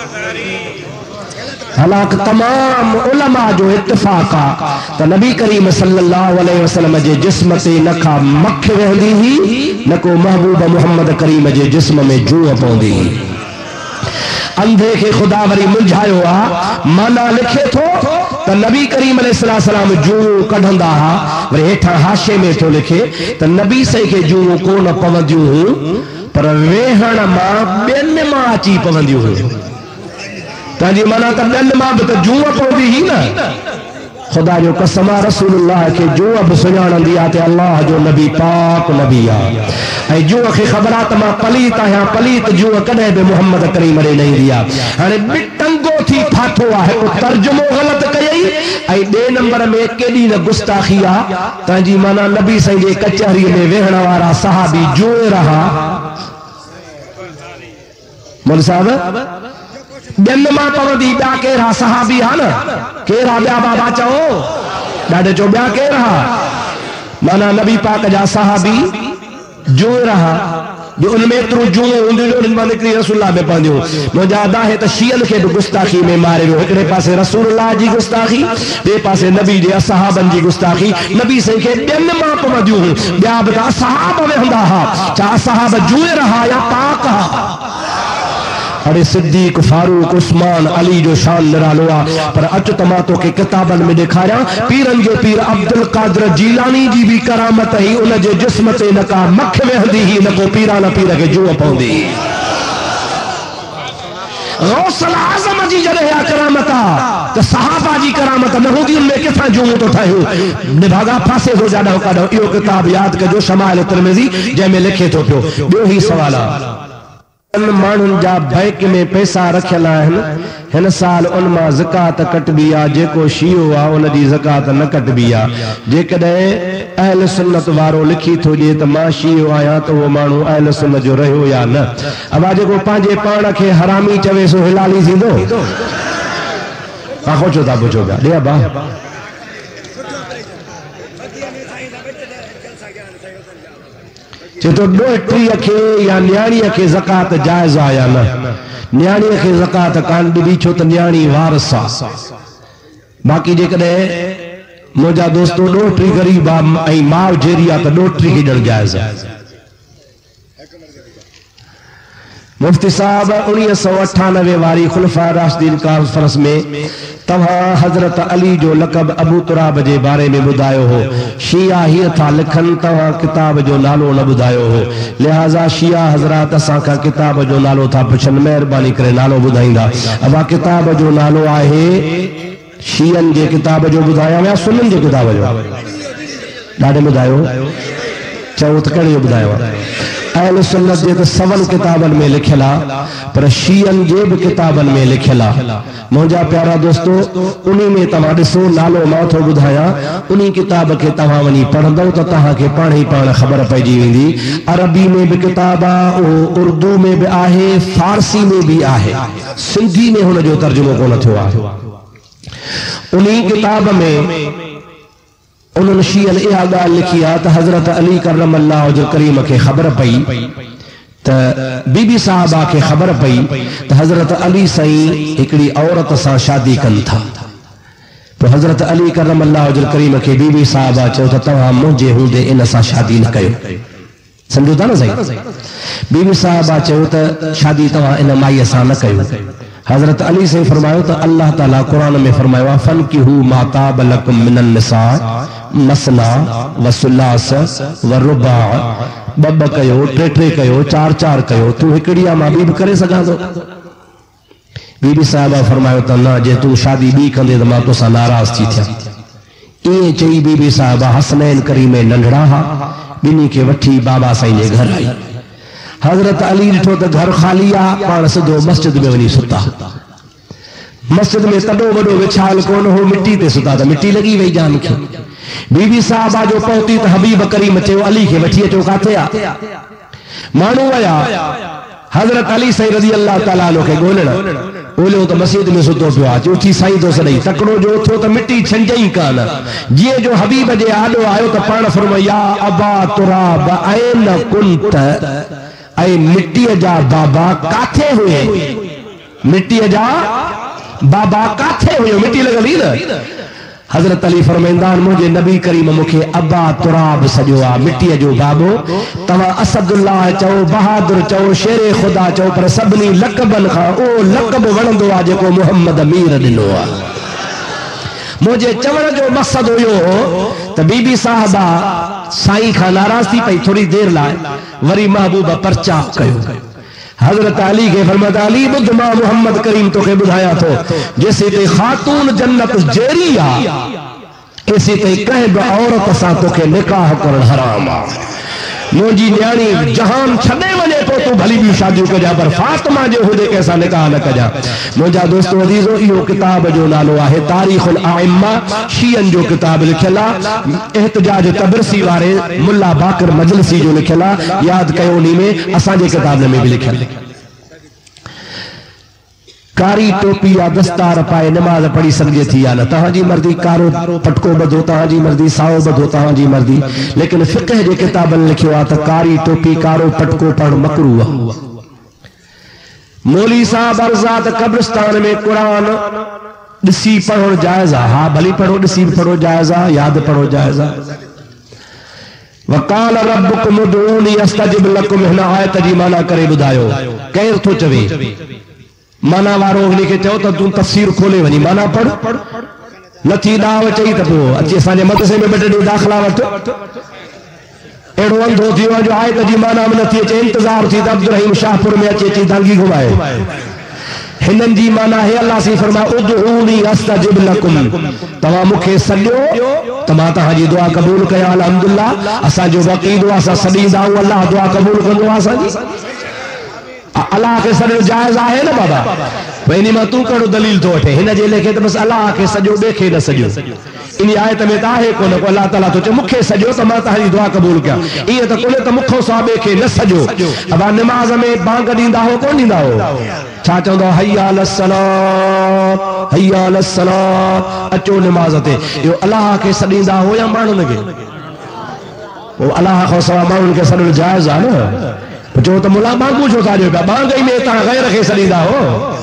हालांकि तमाम उलमा जो इत्तिफाक आहे त नबी करीम सल्लल्लाहु अलैहि वसल्लम जे जिस्म ते न का मख वेंदी ही न को महबूब मोहम्मद करीम जे जिस्म में जूअ पवंदी। अंधे के खुदा वरी मुंझायो आ, माना लिखे थो त नबी करीम अलैहिस्सलाम जूअ कढंदा हा। वरी हेठा हाशे में थो लिखे त नबी सही के जूअ कोन पवंदियूं पर वेहण मां ॿियनि मां अची पवंदियूं हुयूं। तंहिंजी माना त ॿियनि मां बि त जूअ पवंदी ही न। खुदा जो कसम आहे रसूलुल्लाह के जूअ बि सुञाणंदी आहे त अल्लाह जो नबी पाक नबी आहे। ऐं जूअ खे ख़बर आहे त मां पलीत आहियां, पलीत जूअ कॾहिं बि मोहम्मद करीम ॾे न ईंदी आहे। हाणे बिटंगो थी फाथो आहे, तर्जुमो ग़लति कयई ऐं ॿिए नंबर में केॾी न गुस्ताखी आहे। तंहिंजी माना नबी साईं जे कचहरीअ में वेहण वारा सहाबी जूअ रहा। मोल साहब ॿियनि मां पवंदी, ॿिया केरु हा? सहाबी हा न, केरु हा ॿिया बाबा चओ? ॾाढे चो ॿिया केरु हा? माना नबी पाक जा सहाबी जूअ रहा। जो उनमें एतिरो जूअ हूंदियूं मां निकिरी रसूलुल्लाह में पवंदियूं। मुंहिंजा अदा है त शियन खे बि गुस्ताखी में मारे वियो। हिकिड़े पासे रसूलुल्लाह जी गुस्ताखी, ॿिए पासे नबी जे असहाबनि जी गुस्ताखी। नबी साईं खे ॿियनि मां पवंदियूं हुयूं, ॿिया बि त असहाब वेहंदा हा। छा असहाब जूअ रहा या पाक हा? अरे सिद्दीक फारूक उस्मान अली जो शान निरालो आहे। पर अच त मां तोखे किताबनि में ॾेखारियां पीरनि जो पीर अब्दुल कादिर जीलानी जी भी करामत ही उन जे जिस्म ते न का मख वेहंदी ही न को पीराना पीर खे जूअ पवंदी। गौसल आज़म जी जॾहिं इहा करामत आहे त सहाबा जी करामत न हूंदी, उनमें किथां जूअ थो ठहियो। निभागा फासे हो जाॾो काॾो। इहो किताब यादि कजो, शमाइल तिरमिज़ी, जंहिंमें लिखे थो पियो। ॿियो ही सवाल आहे, माण्हुनि जा बैंक में पैसा रखियल आहिनि, हिन साल उन मां ज़कात कटबी आहे, जेको शियो आहे उन जी ज़कात न कटबी आहे। जेकॾहिं अहल सुन्नत वारो लिखी थो ॾिए त मां शियो आहियां त उहो माण्हू अहल सुन्नत जो रहियो या न? अबा जेको पंहिंजे पाण खे हरामी चवे सो हिलाली थींदो? आखो छो था पुछो पिया? ॾे अबा चए तो ॾोहिटीअ खे या न्याणीअ खे ज़कात जाइज़ आहे या न? न्याणीअ खे ज़कात कान ॾिबी, छो त न्याणी वारस आहे। बाक़ी जेकॾहिं मुंहिंजा दोस्तो ॾोहिटी ग़रीब आहे ऐं माउ जेरी आहे त ॾोहिटी खे ॾियणु जाइज़ आहे। मुफ्ती साहब उन्नीस सौ अठानवे वारी खुलफा राशिदीन कॉन्फ्रेंस में तव्हां हज़रत अली जो लक़ब अबू तुराब जे बारे में ॿुधायो हो। शिया हीअं था लिखनि, तव्हां किताब जो नालो न ॿुधायो हो, लिहाज़ा शिया हज़रात असां खां किताब जो नालो था पुछनि, महिरबानी करे नालो ॿुधाईंदा। अबा किताब जो नालो आहे, शियनि जे किताब जो ॿुधायां या सुन्ननि जे किताब जो? ॾाढे ॿुधायो, चओ त कहिड़े जो ॿुधायो? अहल सुन्नत जे त सवन किताबनि में लिखियल आहे, पर शियनि जे बि किताबनि में लिखियल आहे। मुंहिंजा प्यारा दोस्तो, उन में तव्हां ॾिसो, नालो मां थो ॿुधायां, उन किताब खे तव्हां वञी पढ़ंदव त तव्हांखे पाण ई पाण ख़बर पइजी वेंदी। अरबी में बि किताब आहे, उर्दू में बि आहे, फारसी में बि आहे, सिंधी में हुन जो तर्जुमो कोन थियो आहे। उन किताब में उन्होंने शियन इहा ॻाल्हि लिखी आहे त हज़रत अली करमल्लाह वजह करीम खे ख़बर पई त बीबी साहबा खे ख़बर पई त हज़रत अली साईं हिकिड़ी औरत सां शादी कनि था। पोइ हज़रत अली करमल्लाह वजह करीम खे बीबी साहबा चयो त तव्हां मुंहिंजे हूंदे इन सां शादी न कयो। सम्झो था न साईं? बीबी साहबा चयो त शादी तव्हां इन माईअ सां न कयो। हजरत अली से फरमायो तो अल्लाह ताला कुरान में फरमायो फनकिहू मा ताब लकुम मिनन निसा मसना व सुलास व रुबा, बब कयो, टे टे कयो, चार चार कयो, तू हिकड़िया मां बी करे सघां थो? बीबी साहबा फरमायो त न, जे तू शादी बी कंदे त मां तोसां नाराज थी थिया। इएं चई बीबी साहबा हसनैन करीम नंढड़ा हा, ॿिन्ही खे वठी बाबा साईं जे घर आई। हजरत अली ॾिठो त घर खाली आहे, पाण सिधो मस्जिद में वञी सुता। मस्जिद में तडो वडो विछाल कोन हो, मिट्टी ते सुता त मिट्टी लगी वही जान खे। बीबी साहबा जो पहुती त हबीब करीम चयो अली खे वठी अचो, काथे आ? माण्हू आया हजरत अली साईं रज़ी अल्लाह ताला अन्हु खे ॻोल्हण, ॻोल्हियो त मस्जिद में सुतो पियो आहे। उथी साईं तो सॾई, तकिड़ो जो उथियो त मिट्टी छंजई कान। जीअं जो हबीब जे आॾो आयो त पाण फरमायो या अबा तुराब ऐन कुंत, ऐं मिट्टीअ जा बाबा काथे हुए? मिट्टीअ जा बाबा काथे हुयो? मिट्टी लॻल न। हजरत अली फरमाईंदा मुझे नबी करीम मुखे अबा तुराब सॼो आ, मिट्टीअ जो बाबो। तव्हां असदुल्लाह चओ, बहादुर चओ, शेरे खुदा चओ, पर सभिनी लक़बनि खां ओ लक़ब वणंदो आहे जेको मुहम्मद मीर ॾिनो आहे। मुझे चवण जो मक़सद हुयो त बीबी साहबा साईं खां नाराज़ थी पई, थोड़ी देर लाइ वरी महबूब परचा कयो। हजरत अली के फरमाया अली बुध मां मोहम्मद करीम तोखे बुधाया थो, जैसे ते खातून जन्नत जेरी आ, ऐसे ते कंहिं बि औरत सां तोखे निकाह करण हराम आ। मुंहिंजी न्याणी जहान छॾे वञे तो तूं भली बि शादियूं कजा, पर फातिमा जे हुजे कंहिंसां निकाह न कजा। मुंहिंजा दोस्तो अज़ीज़ो, इहो किताब जो नालो आहे तारीख़ुल आइम्मा, शीयन जो किताब लिखियल आहे, एहतजाज तबरसी वारे मुल्ला बाकर मजलिसी जो लिखियल आहे। यादि कयो उन्ही में असांजे किताब में भी लिखियल। कारी टोपी या दस्तार पाए नमाज पढ़ी सघे थी या न? तव्हांजी मर्ज़ी, कारो पटको बधो तव्हांजी मर्ज़ी, साओ बधो तव्हांजी मर्ज़ी। लेकिन फ़िक़ह जे किताबनि लिखियो आहे त कारी टोपी कारो पटको पढ़णु मकरूह आहे। मौली साहब अर्ज़ा त कब्रिस्तान में कुरान ॾिसी पढ़णु जाइज़ आहे। हा भली पढ़ो, ॾिसी पढ़ो जाइज़ आहे, यादि पढ़ो जाइज़ आहे। वकाल रब्बुकुम उदऊनी अस्तजिब लकुम, हिन आयत जी माना करे ॿुधायो। केरु थो चवे माना वारो उनखे चओ त तूं तफ़सीर खोले वञी माना पढ़, नथी ॾाव चई त पोइ अची असांजे मदरसे में ॿ टे ॾींहं दाख़िला वठ। अहिड़ो अंधो थी वियो जो आयत जी माना में नथी अचे, इंतज़ार थी त अब्दुल रहीम शाहपुर में अची अची दांगी घुमाए। हिननि जी माना हे अल्लाह सी फरमाए उदऊनी अस्तजिब लकुम, तव्हां मूंखे सॾियो त मां तव्हांजी दुआ क़बूल कयां। अल्हम्दुलिल्लाह असांजो वक़ीदो आहे, असां सॾींदा आहियूं, अल्लाह दुआ क़बूल कंदो आहे असांजी। अल्लाह के सॼो जायज़ आहे न बाबा, भई इन मां तूं कहिड़ो दलील थो वठे? हिन जे लेखे त बसि अल्लाह खे सॼो, ॿिए खे न सॼो। इन आयत में त आहे कोन को अल्लाह ताला तो चए मूंखे सॼो त मां तव्हांजी दुआ क़बूल कयां। ईअं त कोन्हे त मूंखो सवा ॿिए खे न सॼो। अब नमाज़ में बांग ॾींदा हो कोन ॾींदा हो? छा चवंदा हय्या अलस सलात, हय्या अलस सलात, अचो नमाज़ ते। इहो अल्लाह खे सॾींदा हो या माण्हुनि खे? पोइ अल्लाह खां सवा माण्हुनि खे सॾणु जाइज़ आहे न। चो त मुला बांगू छो था ॾियो पिया? बांग ई में तव्हां गैर खे सॾींदा हो।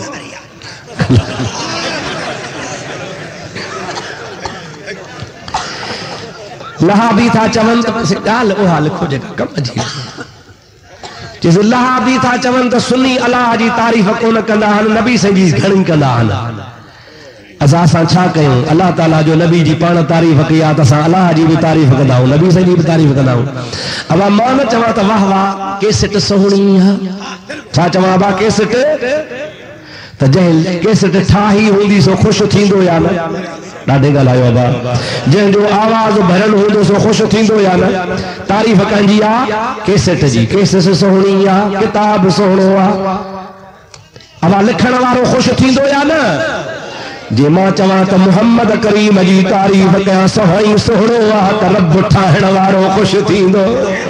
लहाबी था चवनि त ॻाल्हि उहा लिखो जेका कम जी। जिस लहाबी था चवनि त सुन्नी अलाह जी तारीफ़ कोन कंदा आहिनि, नबी साईं जी घणी कंदा आहिनि। असां असां छा कयूं? अल्लाह ताला जो नबी जी पाण तारीफ़ कई आहे त असां अल्लाह जी बि तारीफ़ कंदा आहियूं, नबी साईं जी बि तारीफ़ कंदा आहियूं। अब मां न चवां त वाह वाह केसट सुहिणी आहे, छा चवां बा केसट त जंहिं केसट ठाही हूंदी सो ख़ुशि थींदो या न? ॾाढे ॻाल्हायो बा। जंहिंजो आवाज़ भरियलु हूंदो सो ख़ुशि थींदो या न? तारीफ़ कंहिंजी आहे केसट जी, केसट सुहिणी आहे, किताब सुहिणो आहे। अब लिखण वारो ख़ुशि थींदो या न? जे मां चवां त मुहम्मद करीम जी तारीफ़ कयां सवाई सुहिणो आहे त रब ठाहिण वारो ख़ुशि थींदो।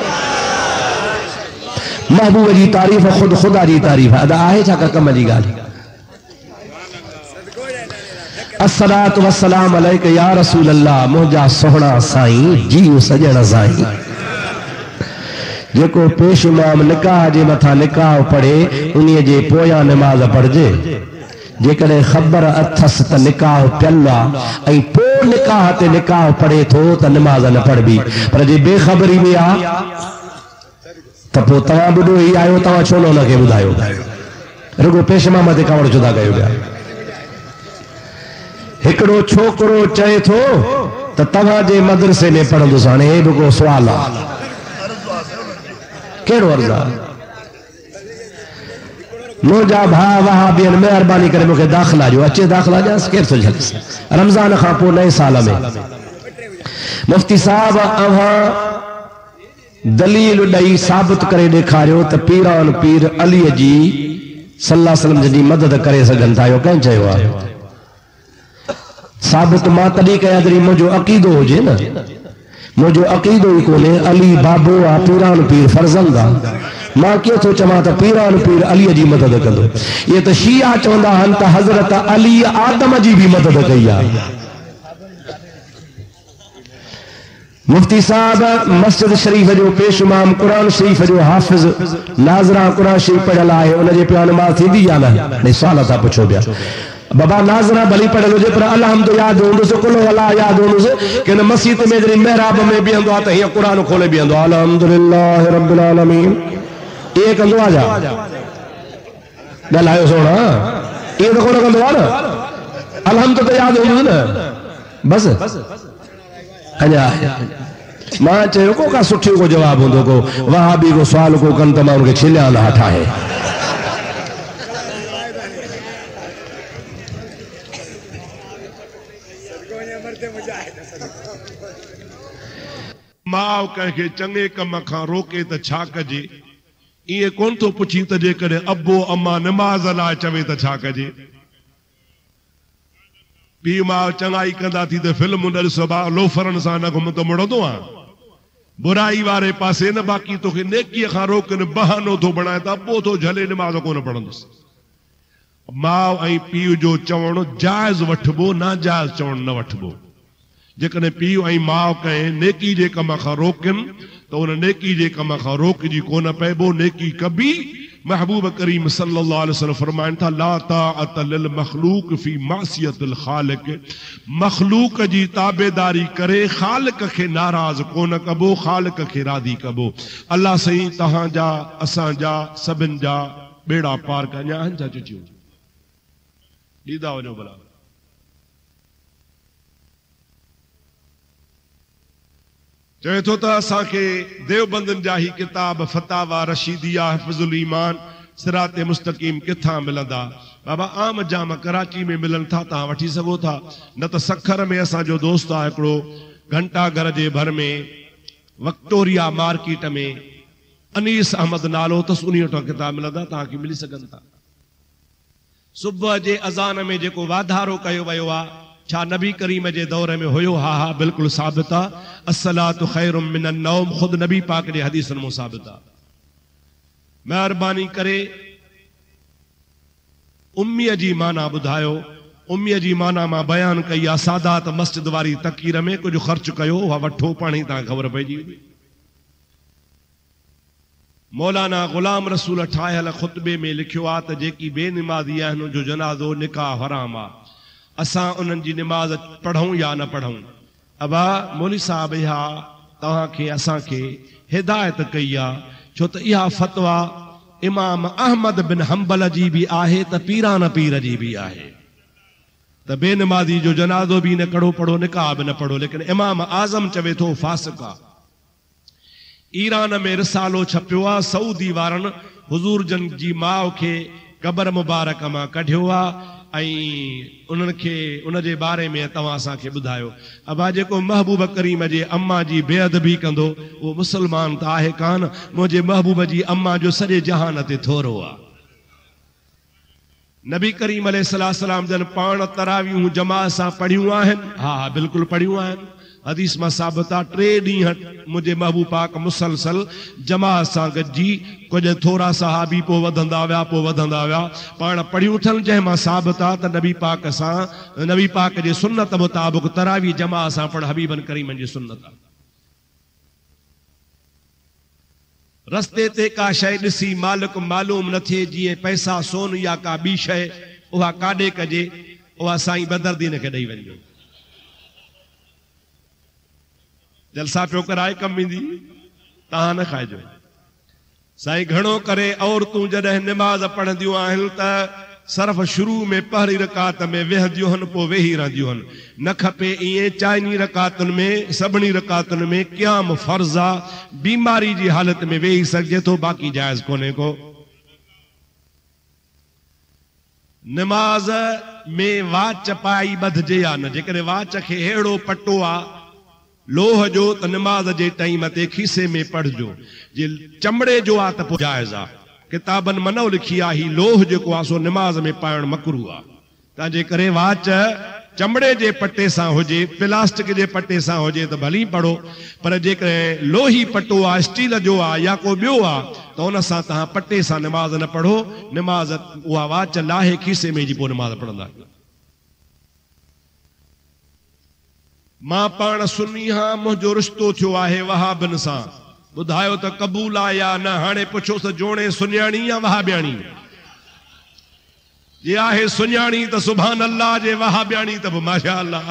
महबूब जी तारीफ़ ख़ुद ख़ुदा जी तारीफ़ अदा आहे छा का कम जी ॻाल्हि? अस्सलातु वस्सलाम अलैका या रसूल अल्लाह, मुंहिंजा सोहणा साईं, जीव सजण साईं। जेको पेश इमाम निकाह जे मथां निकाह पढ़े उन्हीअ जे पोयां नमाज़ पढ़जे। जेकॾहिं ख़बर अथसि त निकाह पियल आहे ऐं पोइ निकाह ते निकाह पढ़े थो त नमाज़ न पढ़बी। पर जे बेख़बरी में आहे त पोइ तव्हां ॿुधो ई आहियो, तव्हां छो न हुनखे ॿुधायो? रुगो पेश इमाम ते कावड़ छो था कयो पिया? हिकिड़ो छोकिरो चए थो त तव्हांजे मदरसे में पढ़ंदुसि। हाणे हे बि को सुवाल आहे, कहिड़ो अर्ज़ु आहे? मुंहिंजा भाउ वहाबियन महिरबानी करे मूंखे दाख़िला ॾियो, अचे दाख़िला ॾियांसि, केरु थो झलसि? रमज़ान खां पोइ नए साल में मुफ्ती साहब अव्हां दलील ॾेई साबित करे ॾेखारियो त पीरान पीर अलीअ जी सल्लल्लाहु अलैहि वसल्लम जी मदद करे सघनि था। इहो कंहिं चयो आहे? साबित मां तॾहिं कयां जॾहिं मुंहिंजो अक़ीदो हुजे न। मुंहिंजो अक़ीदो ई कोन्हे अली बाबो आहे, पीरान पीर फर्ज़ंद आहे। मां कीअं थो चवां त पीरान पीर अलीअ जी मदद कंदो। इहे त शिया चवंदा आहिनि त हज़रत अली आदम जी बि मदद कई आहे। मुफ्ती साहब मस्जिद शरीफ जो पेश इमाम, कुरान शरीफ जो हाफ़िज़, नाज़रा कुरान शरीफ पढ़ियल आहे, उनजे पिया नमाज़ थींदी या न? सवाल था पुछो पिया। बाबा नाज़रा भली पढ़ियल हुजे पर अलहम्द यादि हूंदुसि, कुल अला यादि हूंदुसि कि हिन मस्जिद में जॾहिं महराब में बीहंदो आहे त हीअं क़ुरान खोले बीहंदो आहे, अल्हम्दुलिल्लाह रब्बिल आलमीन इहे कंदो आहे। छा ॻाल्हायो सोणा, इहे त कोन कंदो आहे न। अलहम्द त यादि हूंदुसि न बसि। अञा मां चयो को का सुठी को जवाब हूंदो, को वहाबी को सुवाल को कनि त मां उनखे छिलिया न ठाहे। माउ कंहिंखे चङे कम खां रोके त छा कजे? इएं कोन थो पुछी त जेकॾहिं अबो अम्मा निमाज़ लाइ चवे त छा कजे? पीउ माउ चङाई कंदा थी त फिल्म ॾिसो बा लोफरनि सां न घुम त मुड़ंदो आहे, बुराई वारे पासे न, बाक़ी तोखे नेकीअ खां रोकनि बहानो थो बणाए त अबो थो झले निमाज़ कोन पढ़ंदुसि। माउ ऐं पीउ जो चवणु जाइज़ वठिबो, नाजाइज़ चवणु न वठिबो। जेकॾहिं पीउ ऐं माउ कंहिं नेकी जे कम खां रोकनि त उन नेकी जे कम खां रोकजी कोन पइबो, नेकी कबी। महबूब करीम सल्लल्लाहु अलैहि वसल्लम फरमाइनि था ला ताअत लिल मखलूक फी मासियतिल खालिक, मखलूक जी ताबेदारी करे खालिक खे नाराज़ कोन कबो, खालिक खे राज़ी कबो। अल्लाह सही तव्हांजा असांजा सभिनि जा बेड़ा पार कया आहिनि। छा चूं ॾींदा वञो भला। चवे थो त असांखे देवबंदनि जा ही किताब फतावा रशीदिया हिफ़्ज़ुल ईमान सिरात मुस्तक़ीम किथां मिलंदा? बाबा आम जाम कराची में मिलनि था, तव्हां वठी सघो था। न त सखर में असांजो दोस्त आहे हिकिड़ो, घंटा घर जे भर में विक्टोरिया मार्केट में अनीस अहमद नालो अथसि, उन वटां किताब मिलंदा, तव्हांखे मिली सघनि था। सुबुह जे अज़ान में जेको वाधारो कयो वियो आहे, छा नबी करीम जे दौर में हुयो? हा हा बिल्कुलु साबित आहे। अस्सलातु खैरुम मिनन नौम, खुद नबी पाक जे हदीसनि में साबित आहे। महिरबानी करे उम्मीअ जी माना ॿुधायो। उम्मीअ जी माना मां बयान कई आहे, सादात मस्जिद वारी तकीर में कुझु ख़र्च कयो, उहा वठो, पाणी तव्हांखे ख़बर पइजी वञे। मौलाना गुलाम रसूल ठाहियल खुतबे में लिखियो आहे त जेकी बेनिमाज़ी आहिनि उनजो जनाज़ो निकाह हराम आहे। असां उन्हनि जी निमाज़ पढ़ूं या न पढ़ूं? अबा मौली साहब इहा तव्हांखे असांखे हिदायत कई आहे, छो त इहा फतवा इमाम अहमद बिन हंबल जी बि आहे त पीरान पीर जी बि आहे त बेनिमाज़ी जो जनाज़ो बि न कढ़ो, पढ़ो, निकाह बि न पढ़ो। लेकिन इमाम आज़म चवे थो फासिक आहे। ईरान में रिसालो छपियो आहे, सऊदी वारनि हुज़ूर जन जी माउ खे क़बर मुबारक मां कढियो आहे ऐं उन्हनि खे उन जे बारे में तव्हां असांखे ॿुधायो। अबा जेको महबूब करीम जे अम्मा जी बेअदबी कंदो उहो मुस्लमान त आहे कान। मुंहिंजे महबूब जी अम्मा जो सॼे जहान ते थोरो आहे। नबी करीम अलैहिस्सलाम जन पाण तरावियूं जमात सां पढ़ियूं आहिनि? हा हा बिल्कुलु पढ़ियूं आहिनि। हदीस मां साबित आहे, टे ॾींहं मुंहिंजे महबूब पाक मुसलसल जमात सां गॾिजी, कुझु थोरा सहाबी पोइ वधंदा विया, पोइ वधंदा विया, पाण पढ़ियूं अथनि, जंहिंमां साबित आहे त नबी पाक सां नबी पाक जे सुन्नत मुताबिक़ तरावी जमात सां पढ़ हबीबन करीमन जी सुन्नत आहे। रस्ते ते का शइ ॾिसी मालिक मालूम न थिए, जीअं पैसा सोन या का ॿी शइ, उहा काॾे कजे? उहा साईं बदरदीन खे ॾेई वञो। जलसा पियो कराए कम ईंदी, तव्हां न खाइजो। साईं घणो करे औरतूं जॾहिं निमाज़ पढ़ंदियूं आहिनि त सर्फ शुरू में पहिरीं रकात में वेहंदियूं आहिनि, पोइ वेही रहंदियूं आहिनि। न खपे ईअं। चाइनी रकातुनि में, सभिनी रकातुनि में क़याम फर्ज़ आहे। बीमारी जी हालत में वेही सघिजे थो, बाक़ी जाइज़ कोन्हे को। निमाज़ में वाच पाई ॿधजे या न? जेकॾहिं वाच खे अहिड़ो पटो आहे लोह जो त निमाज़ जे टाइम ते खीसे में पढ़जो। जे चमड़े जो आहे त पोइ जाइज़ आहे। किताबनि मनो लिखी आहे ही लोह जेको आहे सो निमाज़ में पाइण मकरूह आहे। तंहिंजे करे वाच चमड़े जे पट्टे सां हुजे, प्लास्टिक जे पट्टे सां हुजे त भली पढ़ो, पर जेकॾहिं लोही पट्टो आहे, स्टील जो आहे या को ॿियो आहे त उन सां तव्हां पट्टे सां निमाज़ न पढ़ो। निमाज़ उहा वाच लाहे खीसे में जी पोइ निमाज़ पढ़ंदा। मां पाण सुन्नी हां, मुंहिंजो रिश्तो थियो आहे वहाबिन सां। ॿुधायो त क़बूल आहे या न? हाणे पुछोसि जोणे सुञाणी या वहाबियाणी? जे आहे सुञाणी त सुभान अल्लाह, जे वहाबियाणी त माशा अल्लाह।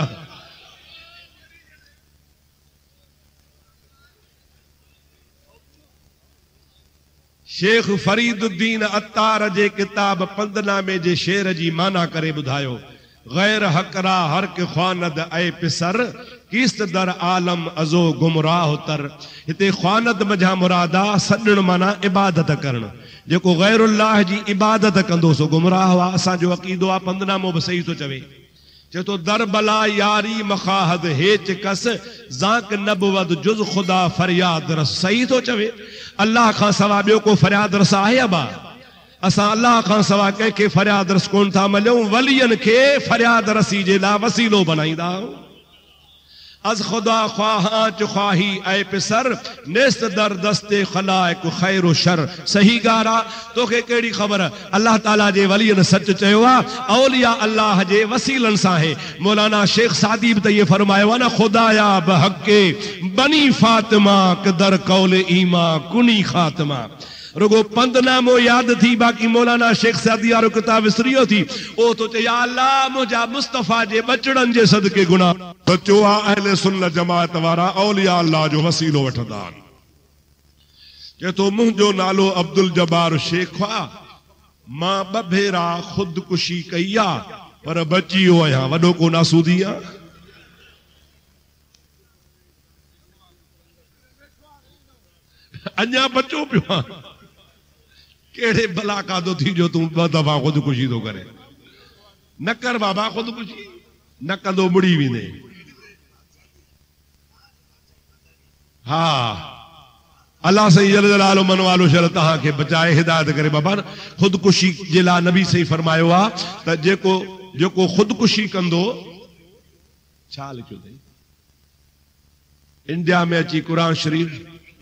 शेख फरीदुद्दीन अत्तार जे किताब पंदनामे जे शेर जी माना करे ॿुधायो, गैर हकरा हर के ख्वानद ऐ पिसर, किस्त दर आलम अज़ो गुमराह तर। हिते ख्वानद मजा मुरादा सॾण माना इबादत करण। जेको गैरुल्लाह जी इबादत कंदो सो गुमराह हुआ। असांजो अक़ीदो आहे, पंदनामो बि सही थो चवे। चए थो दर बला यारी मखाहद हेच कस, ज़ाक नबवद जुज़ खुदा फरियाद रस। सही थो चवे। अल्लाह खां सवा ॿियो को फरियाद रस आहे अबा? असां अल्लाह खां सवा कंहिंखे फरियाद रस कोन था मञूं, वलियन खे फरियाद रसी जे लाइ वसीलो बनाईंदा आहियूं। अज खुदा ख्वाहां च ख्वाही ऐ पिसर, नेस्त दर दस्ते खलाइक खैर शर। सही ॻाल्हि आहे। तोखे कहिड़ी ख़बर? अल्लाह ताला जे वलियन सच चयो आहे, औलिया अल्लाह जे वसीलनि सां आहे। मौलाना शेख सादी बि त इहे फरमायो आहे न, खुदाया बहक़े बनी फातिमा कदर कौल ईमा कुनी खातिमा। रुगो पंदनामो याद थी, बाक़ी मौलाना शेख सादी वारो किताब विसरियो थी। ओ तो चए या अल्लाह मुंहिंजा मुस्तफ़ा जे बचड़नि जे सदके गुनाह। सचो आहे, अहले सुन्नत जमात वारा औलिया अल्लाह जो वसीलो वठंदा आहिनि। चए थो मुंहिंजो नालो अब्दुल जब्बार शेख आहे, मां ॿ भेरा ख़ुदकुशी कई आहे, पर बची वियो आहियां। वॾो को नासूदी आहे। अञा बचो पियो आहे। कहिड़े भला कादो थी जो तूं ॿ दफ़ा ख़ुदकुशी थो करे? न कर बाबा ख़ुदकुशी, न कंदो मुड़ी वेंदे। हा, अल्लाह सही जल जलालो मन वालो शर तव्हांखे बचाए हिदायत करे। बाबा ख़ुदकुशी जे लाइ नबी सही फरमायो आहे त जेको जेको ख़ुदकुशी कंदो, छा लिखियो अथई इंडिया में अची क़ुरान शरीफ़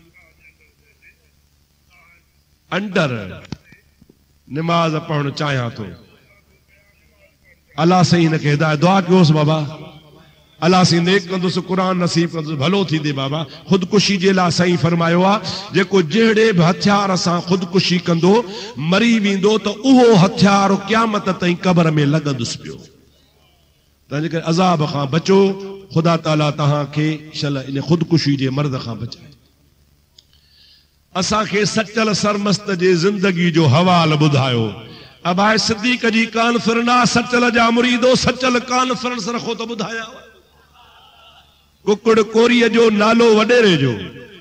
अंडर निमाज पढ़ण चाहियां थो। अल्लाह सही हिनखे हिदायत। दुआ कयोसि बाबा, अल्लाह सही नेक कंदुसि, क़ुरान नसीब कंदुसि, भलो थी दे बाबा। ख़ुदकुशी जे लाइ सही फरमायो आहे, जेको जहिड़े बि हथियार सां ख़ुदकुशी कंदो मरी वेंदो त उहो हथियार क़यामत ताईं क़बर में लॻंदुसि पियो। तंहिंजे करे अज़ाब खां बचो। ख़ुदा ताला तव्हांखे शल इन ख़ुदकुशी जे मर्द खां बचाए। असांखे सचल सरमस्त जे ज़िंदगी जो हवाल ॿुधायो। अबाए सिद्दीक़ जी कॉन्फ्रेंस सचल जा मुरीदो सचल कॉन्फ्रेंस रखो त ॿुधाया। कुकड़ कोरीअ जो नालो वॾेरे जो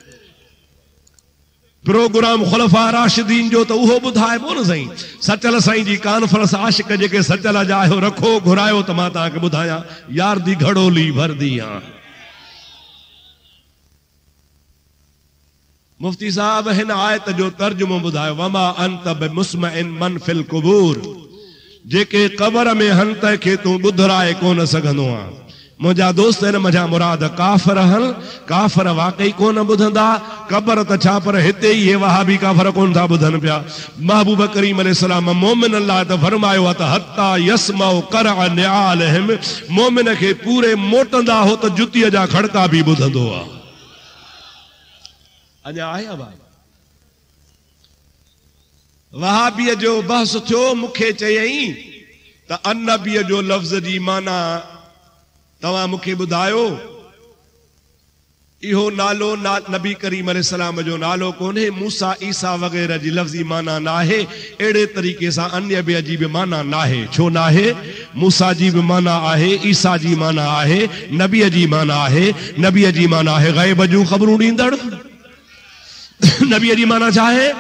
प्रोग्राम खुलफा राशिदीन जो त उहो ॿुधाइबो न साईं। सचल साईं जी कॉन्फ्रेंस आशिक जेके सचल जा आहियो रखो घुरायो त मां तव्हांखे ॿुधायां। यार दी घड़ोली भरदी आ। मुफ्ती साहब हिन आयत जो तर्जुमो ॿुधायो, वमा अंत बिमुस्मिन मन फिल कुबूर। जेके क़बर में हन तंहिंखे तूं ॿुधराए कोन सघंदो आ। मुंहिंजा दोस्त आहिनि, मुंहिंजा मुराद काफ़िर हल। काफ़िर वाकई कोन ॿुधंदा। क़बर त छा, पर हिते ई हे वहाबी काफ़िर कोन था ॿुधनि पिया। महबूब करीम अलैहिस्सलाम मोमिन अल्लाह त फरमायो आहे त हत्ता यसमाउ करअ निआलहिम। मोमिन खे पूरे मोटंदा हो त जुतीअ जा खड़का बि ॿुधंदो आहे। अञा आहे अब वहाबीअ जो बहस थियो। मूंखे चयईं त अन्नबीअ जो लफ़्ज़ जी माना तव्हां मूंखे ॿुधायो। इहो नालो ना नबी करीम अलैहिस्सलाम जो नालो कोन्हे। मूसा ईसा वग़ैरह जी लफ़्ज़ी माना नाहे। अहिड़े तरीक़े सां अन्नबीअ जी बि माना नाहे। छो नाहे? मूसा जी बि माना आहे, ईसा जी माना आहे, नबीअ जी माना आहे। नबीअ जी माना आहे ग़ैब जूं ख़बरूं ॾींदड़। नबीअ जी माना छा आहे?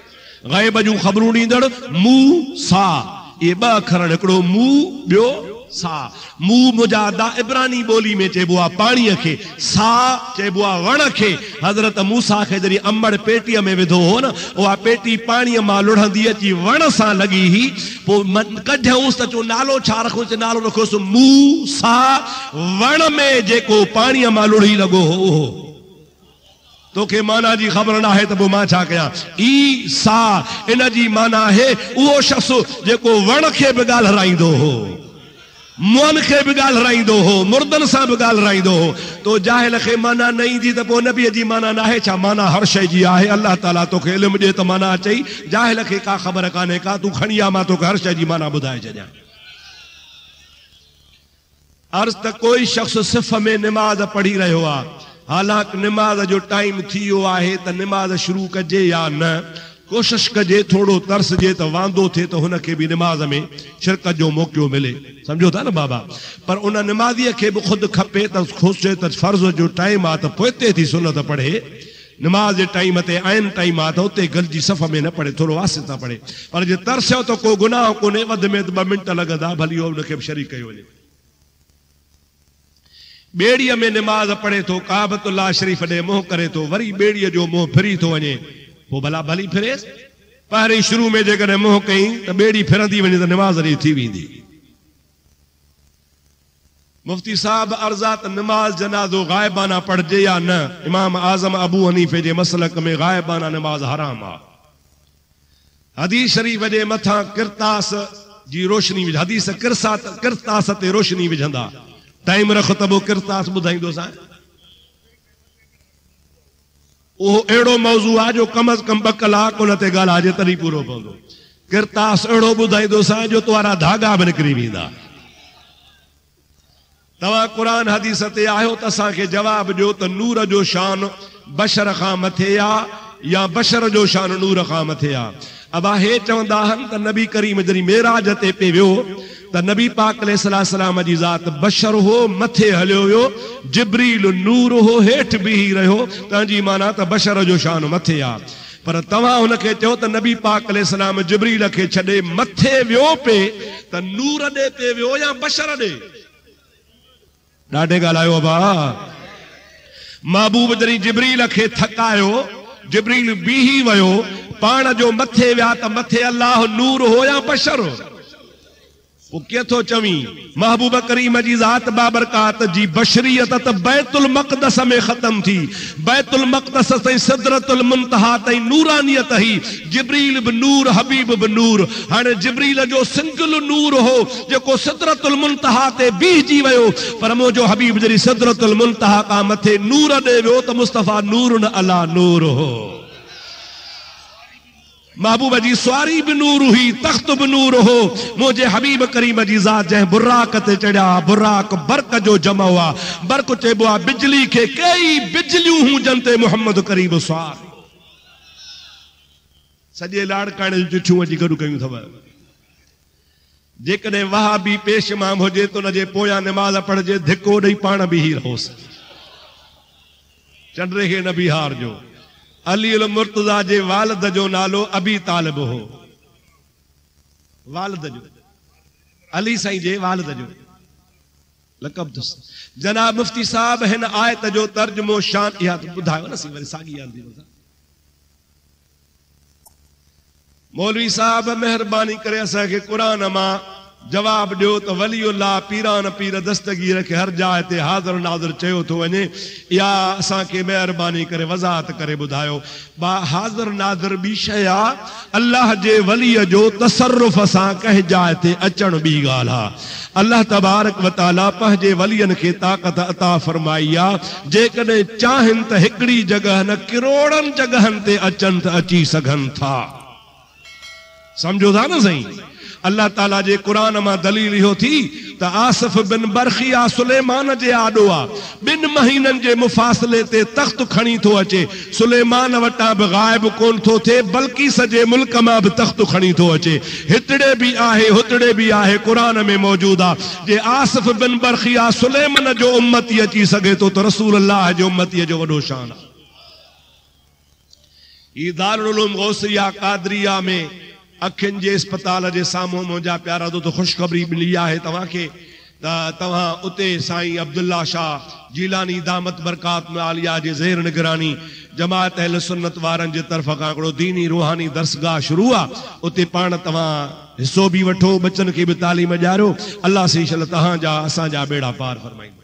ग़ैब जूं ख़बरूं ॾींदड़। मूसा, इहे ॿ अखर, हिकिड़ो मूं ॿियो सा मुंह मुजादा इब्रानी बोली में चइबो आहे पाणीअ खे सा चइबो आहे वण खे हज़रत मूसा खे जॾहिं अंबड़ पेटीअ में विधो हो न उहा पेटी पाणीअ मां लुढ़ंदी अची वण सां लॻी ही पोइ कढियऊंसि त चो नालो छा रखोसि नालो रखोसि मूसा वण में जेको पाणीअ मां लुढ़ी लॻो हो उहो तोखे माना जी ख़बर न आहे त पोइ मां छा कयां ई सा इन जी माना आहे उहो शख़्स जेको वण खे बि ॻाल्हाईंदो हो मुअन खे बि ॻाल्हाईंदो हो मुर्दनि सां बि ॻाल्हाईंदो हो तो जाहिल खे माना न ईंदी त पोइ नबीअ जी माना न आहे छा माना हर शइ जी आहे अल्लाह ताला तोखे इल्मु ॾे त माना अचई जाहिल खे का ख़बर कान्हे का तूं खणी आ मां तोखे हर शइ जी माना ॿुधाए छॾियां अर्ज़ त कोई शख़्स सिफ़ में निमाज़ पढ़ी रहियो आहे हालांकि निमाज़ जो टाइम थी वियो आहे त निमाज़ शुरू कजे या न कोशिश कजे थोड़ो तरसजे त वांदो थिए त हुनखे बि निमाज़ में शिरकत जो मौक़ो मिले समझो था न बाबा पर उन निमाज़ीअ खे बि ख़ुदि खपे त सोचे त फर्ज़ जो टाइम आहे त पोइ थी सुनत पढ़े निमाज़ जे टाइम ते आइन टाइम आहे त उते गलिजी सफ़ में न पढ़े थोरो आसिता सां पढ़े पर जे तरसियो त को गुनाह कोन्हे वधि में ॿ मिंट लॻंदा भली उनखे बि शरीक कयो वञे बेड़ीअ में निमाज़ पढ़े थो काबतुल्लाह शरीफ़ ॾे मुंहुं करे थो वरी बेड़ीअ जो मुंहुं फिरी थो वञे पोइ भला भली फिरेसि पहिरीं शुरू में जेकॾहिं मुंहुं कई त बेड़ी फिरंदी वञे त निमाज़ ॾे थी वेंदी मुफ्ती साहब अर्ज़ा त निमाज़ जनाज़ो गाइबाना पढ़जे या न इमाम आज़म अबू हनीफ़े जे मसलक में गाइबाना निमाज़ हराम आहे हदीस शरीफ़ जे मथां किरतास जी रोशनी विझ हदीस किरसात किरतास ते रोशनी विझंदा टाइम रख त पोइ किरतास ॿुधाईंदोसां उहो अहिड़ो मौज़ू आहे जो कम अज कम ॿ कलाक उन ते ॻाल्हाइजे तॾहिं पूरो पवंदो किरतास अहिड़ो ॿुधाईंदोसां जो तुआरा धागा बि निकिरी वेंदा तव्हां क़ुरान हदीस ते आहियो त असांखे जवाब ॾियो त नूर जो शान बशर खां मथे आहे या बशर जो शान नूर खां मथे आहे अबा हे चवंदा आहिनि त नबी करीम जॾहिं मेराज ते पे वियो त नबी पाक अलैहिस्सलाम जी ज़ात बशर हो मथे हलियो वियो जिब्रील नूर हो हेठि बीही रहियो तंहिंजी माना त बशर जो शान मथे आहे पर तव्हां हुनखे चयो त नबी पाक अलैहिस्सलाम जिब्रील खे छॾे मथे वियो पे त नूर ॾे पे वियो या बशर ॾे ॾाढे ॻाल्हायो बा महबूब जॾहिं जिब्रील खे थकायो जिब्रील बीही वियो पाण जो मथे विया त मथे अल्लाह नूर हो या बशर हो वो केथो चवी महबूब करीम जी ज़ात बाबरकात जी बशरियत त बैतुल मक़दस में खत्म थी बैतुल मक़दस ताईं सिदरतुल मुंतहा ताईं नूरानियत ही जिब्रील बि नूर हबीब बि नूर हाणे जिब्रील जो सिंगल नूर हो जेको सिदरतुल मुंतहा ते बीहजी वियो पर मुंहिंजो हबीब जॾहिं सिदरतुल मुंतहा खां मथे नूर ॾे वियो त मुस्तफ़ा नूर न अला नूर हो महबूब जी सवारी भी नूर हुई तख्त भी नूर हो मुझे हबीब करीम जी ज़ात जै बुर्राक ते चढ़िया बुर्राक बर्क जो जमा हुआ बर्क चइबो आहे बिजली के कई बिजलियूं हूं जनते मोहम्मद करीम सवार सॼे लाड़काणे जूं चिठियूं अची गॾु कयूं अथव जेकॾहिं वहाबी पेश इमाम हुजे त हुनजे पोयां निमाज़ पढ़जे धिको ॾेई पाण बीही रहोसि चंड्रे खे न बिहार जो अली अल मुर्तज़ा जे वालिद जो नालो अबी तालिब हो वालिद जो अली साईं जे वालिद जो लक़ब जनाब मुफ्ती साहब हिन आयत जो तर्जुमो शान इहा ॿुधायो न सी वरी साॻी आंदी मौलवी साहब महिरबानी करे असांखे क़ुरान मां जवाब ॾियो त वलीउल्लाह पीरान पीर दस्तगीर खे हर जाइ ते हाज़िर नाज़िर चयो थो वञे या असांखे महिरबानी करे वज़ाहत करे ॿुधायो बा हाज़िर नाज़िर ॿी शइ आहे अल्लाह जे वलीअ जो तसर्रुफ़ सां कंहिं जाइ ते अचण ॿी ॻाल्हि आहे अल्लाह तबारक व तआला पंहिंजे वलियनि खे ताक़त अता फरमाई आहे जेकॾहिं चाहिनि त हिकिड़ी जॻह न किरोड़नि जॻहनि ते अचनि त अची सघनि था समझो था न सही अल्लाह ताला जे कुरान मां दलील इहो थी त आसिफ बिन बरखिया सुलेमान जे आॾो आहे ॿिनि महीननि जे मुफ़ासिले ते तख़्त खणी थो अचे सुलेमान वटां बि गाइब कोन थो थिए बल्कि सॼे मुल्क मां बि तख़्त खणी थो अचे हितड़े बि आहे हुतड़े बि आहे कुरान में मौजूद आहे जे आसिफ बिन बरखिया सुलेमान जो उम्मती अची सघे थो त रसूल अल्लाह जो उम्मतीअ जो वॾो शान आहे ई दारुल उलूम गौसिया कादरिया में अखियुनि जे अस्पताल जे साम्हूं मुंहिंजा प्यारा दोस्त ख़ुशख़बरी मिली आहे तव्हांखे तव्हां उते साईं अब्दुल्ला शाह जीलानी दामत बरकात में आलिया जे ज़ेर निगरानी जमात अहल सुन्नत वारनि जे तरफ़ खां हिकिड़ो दीनी रूहानी दरसगाह शुरू आहे। उते पाण तव्हां हिसो बि वठो, बचनि खे बि तालीम ॾियारो। अल्लाह से तव्हां जा असांजा बेड़ा पार फरमाईंदो।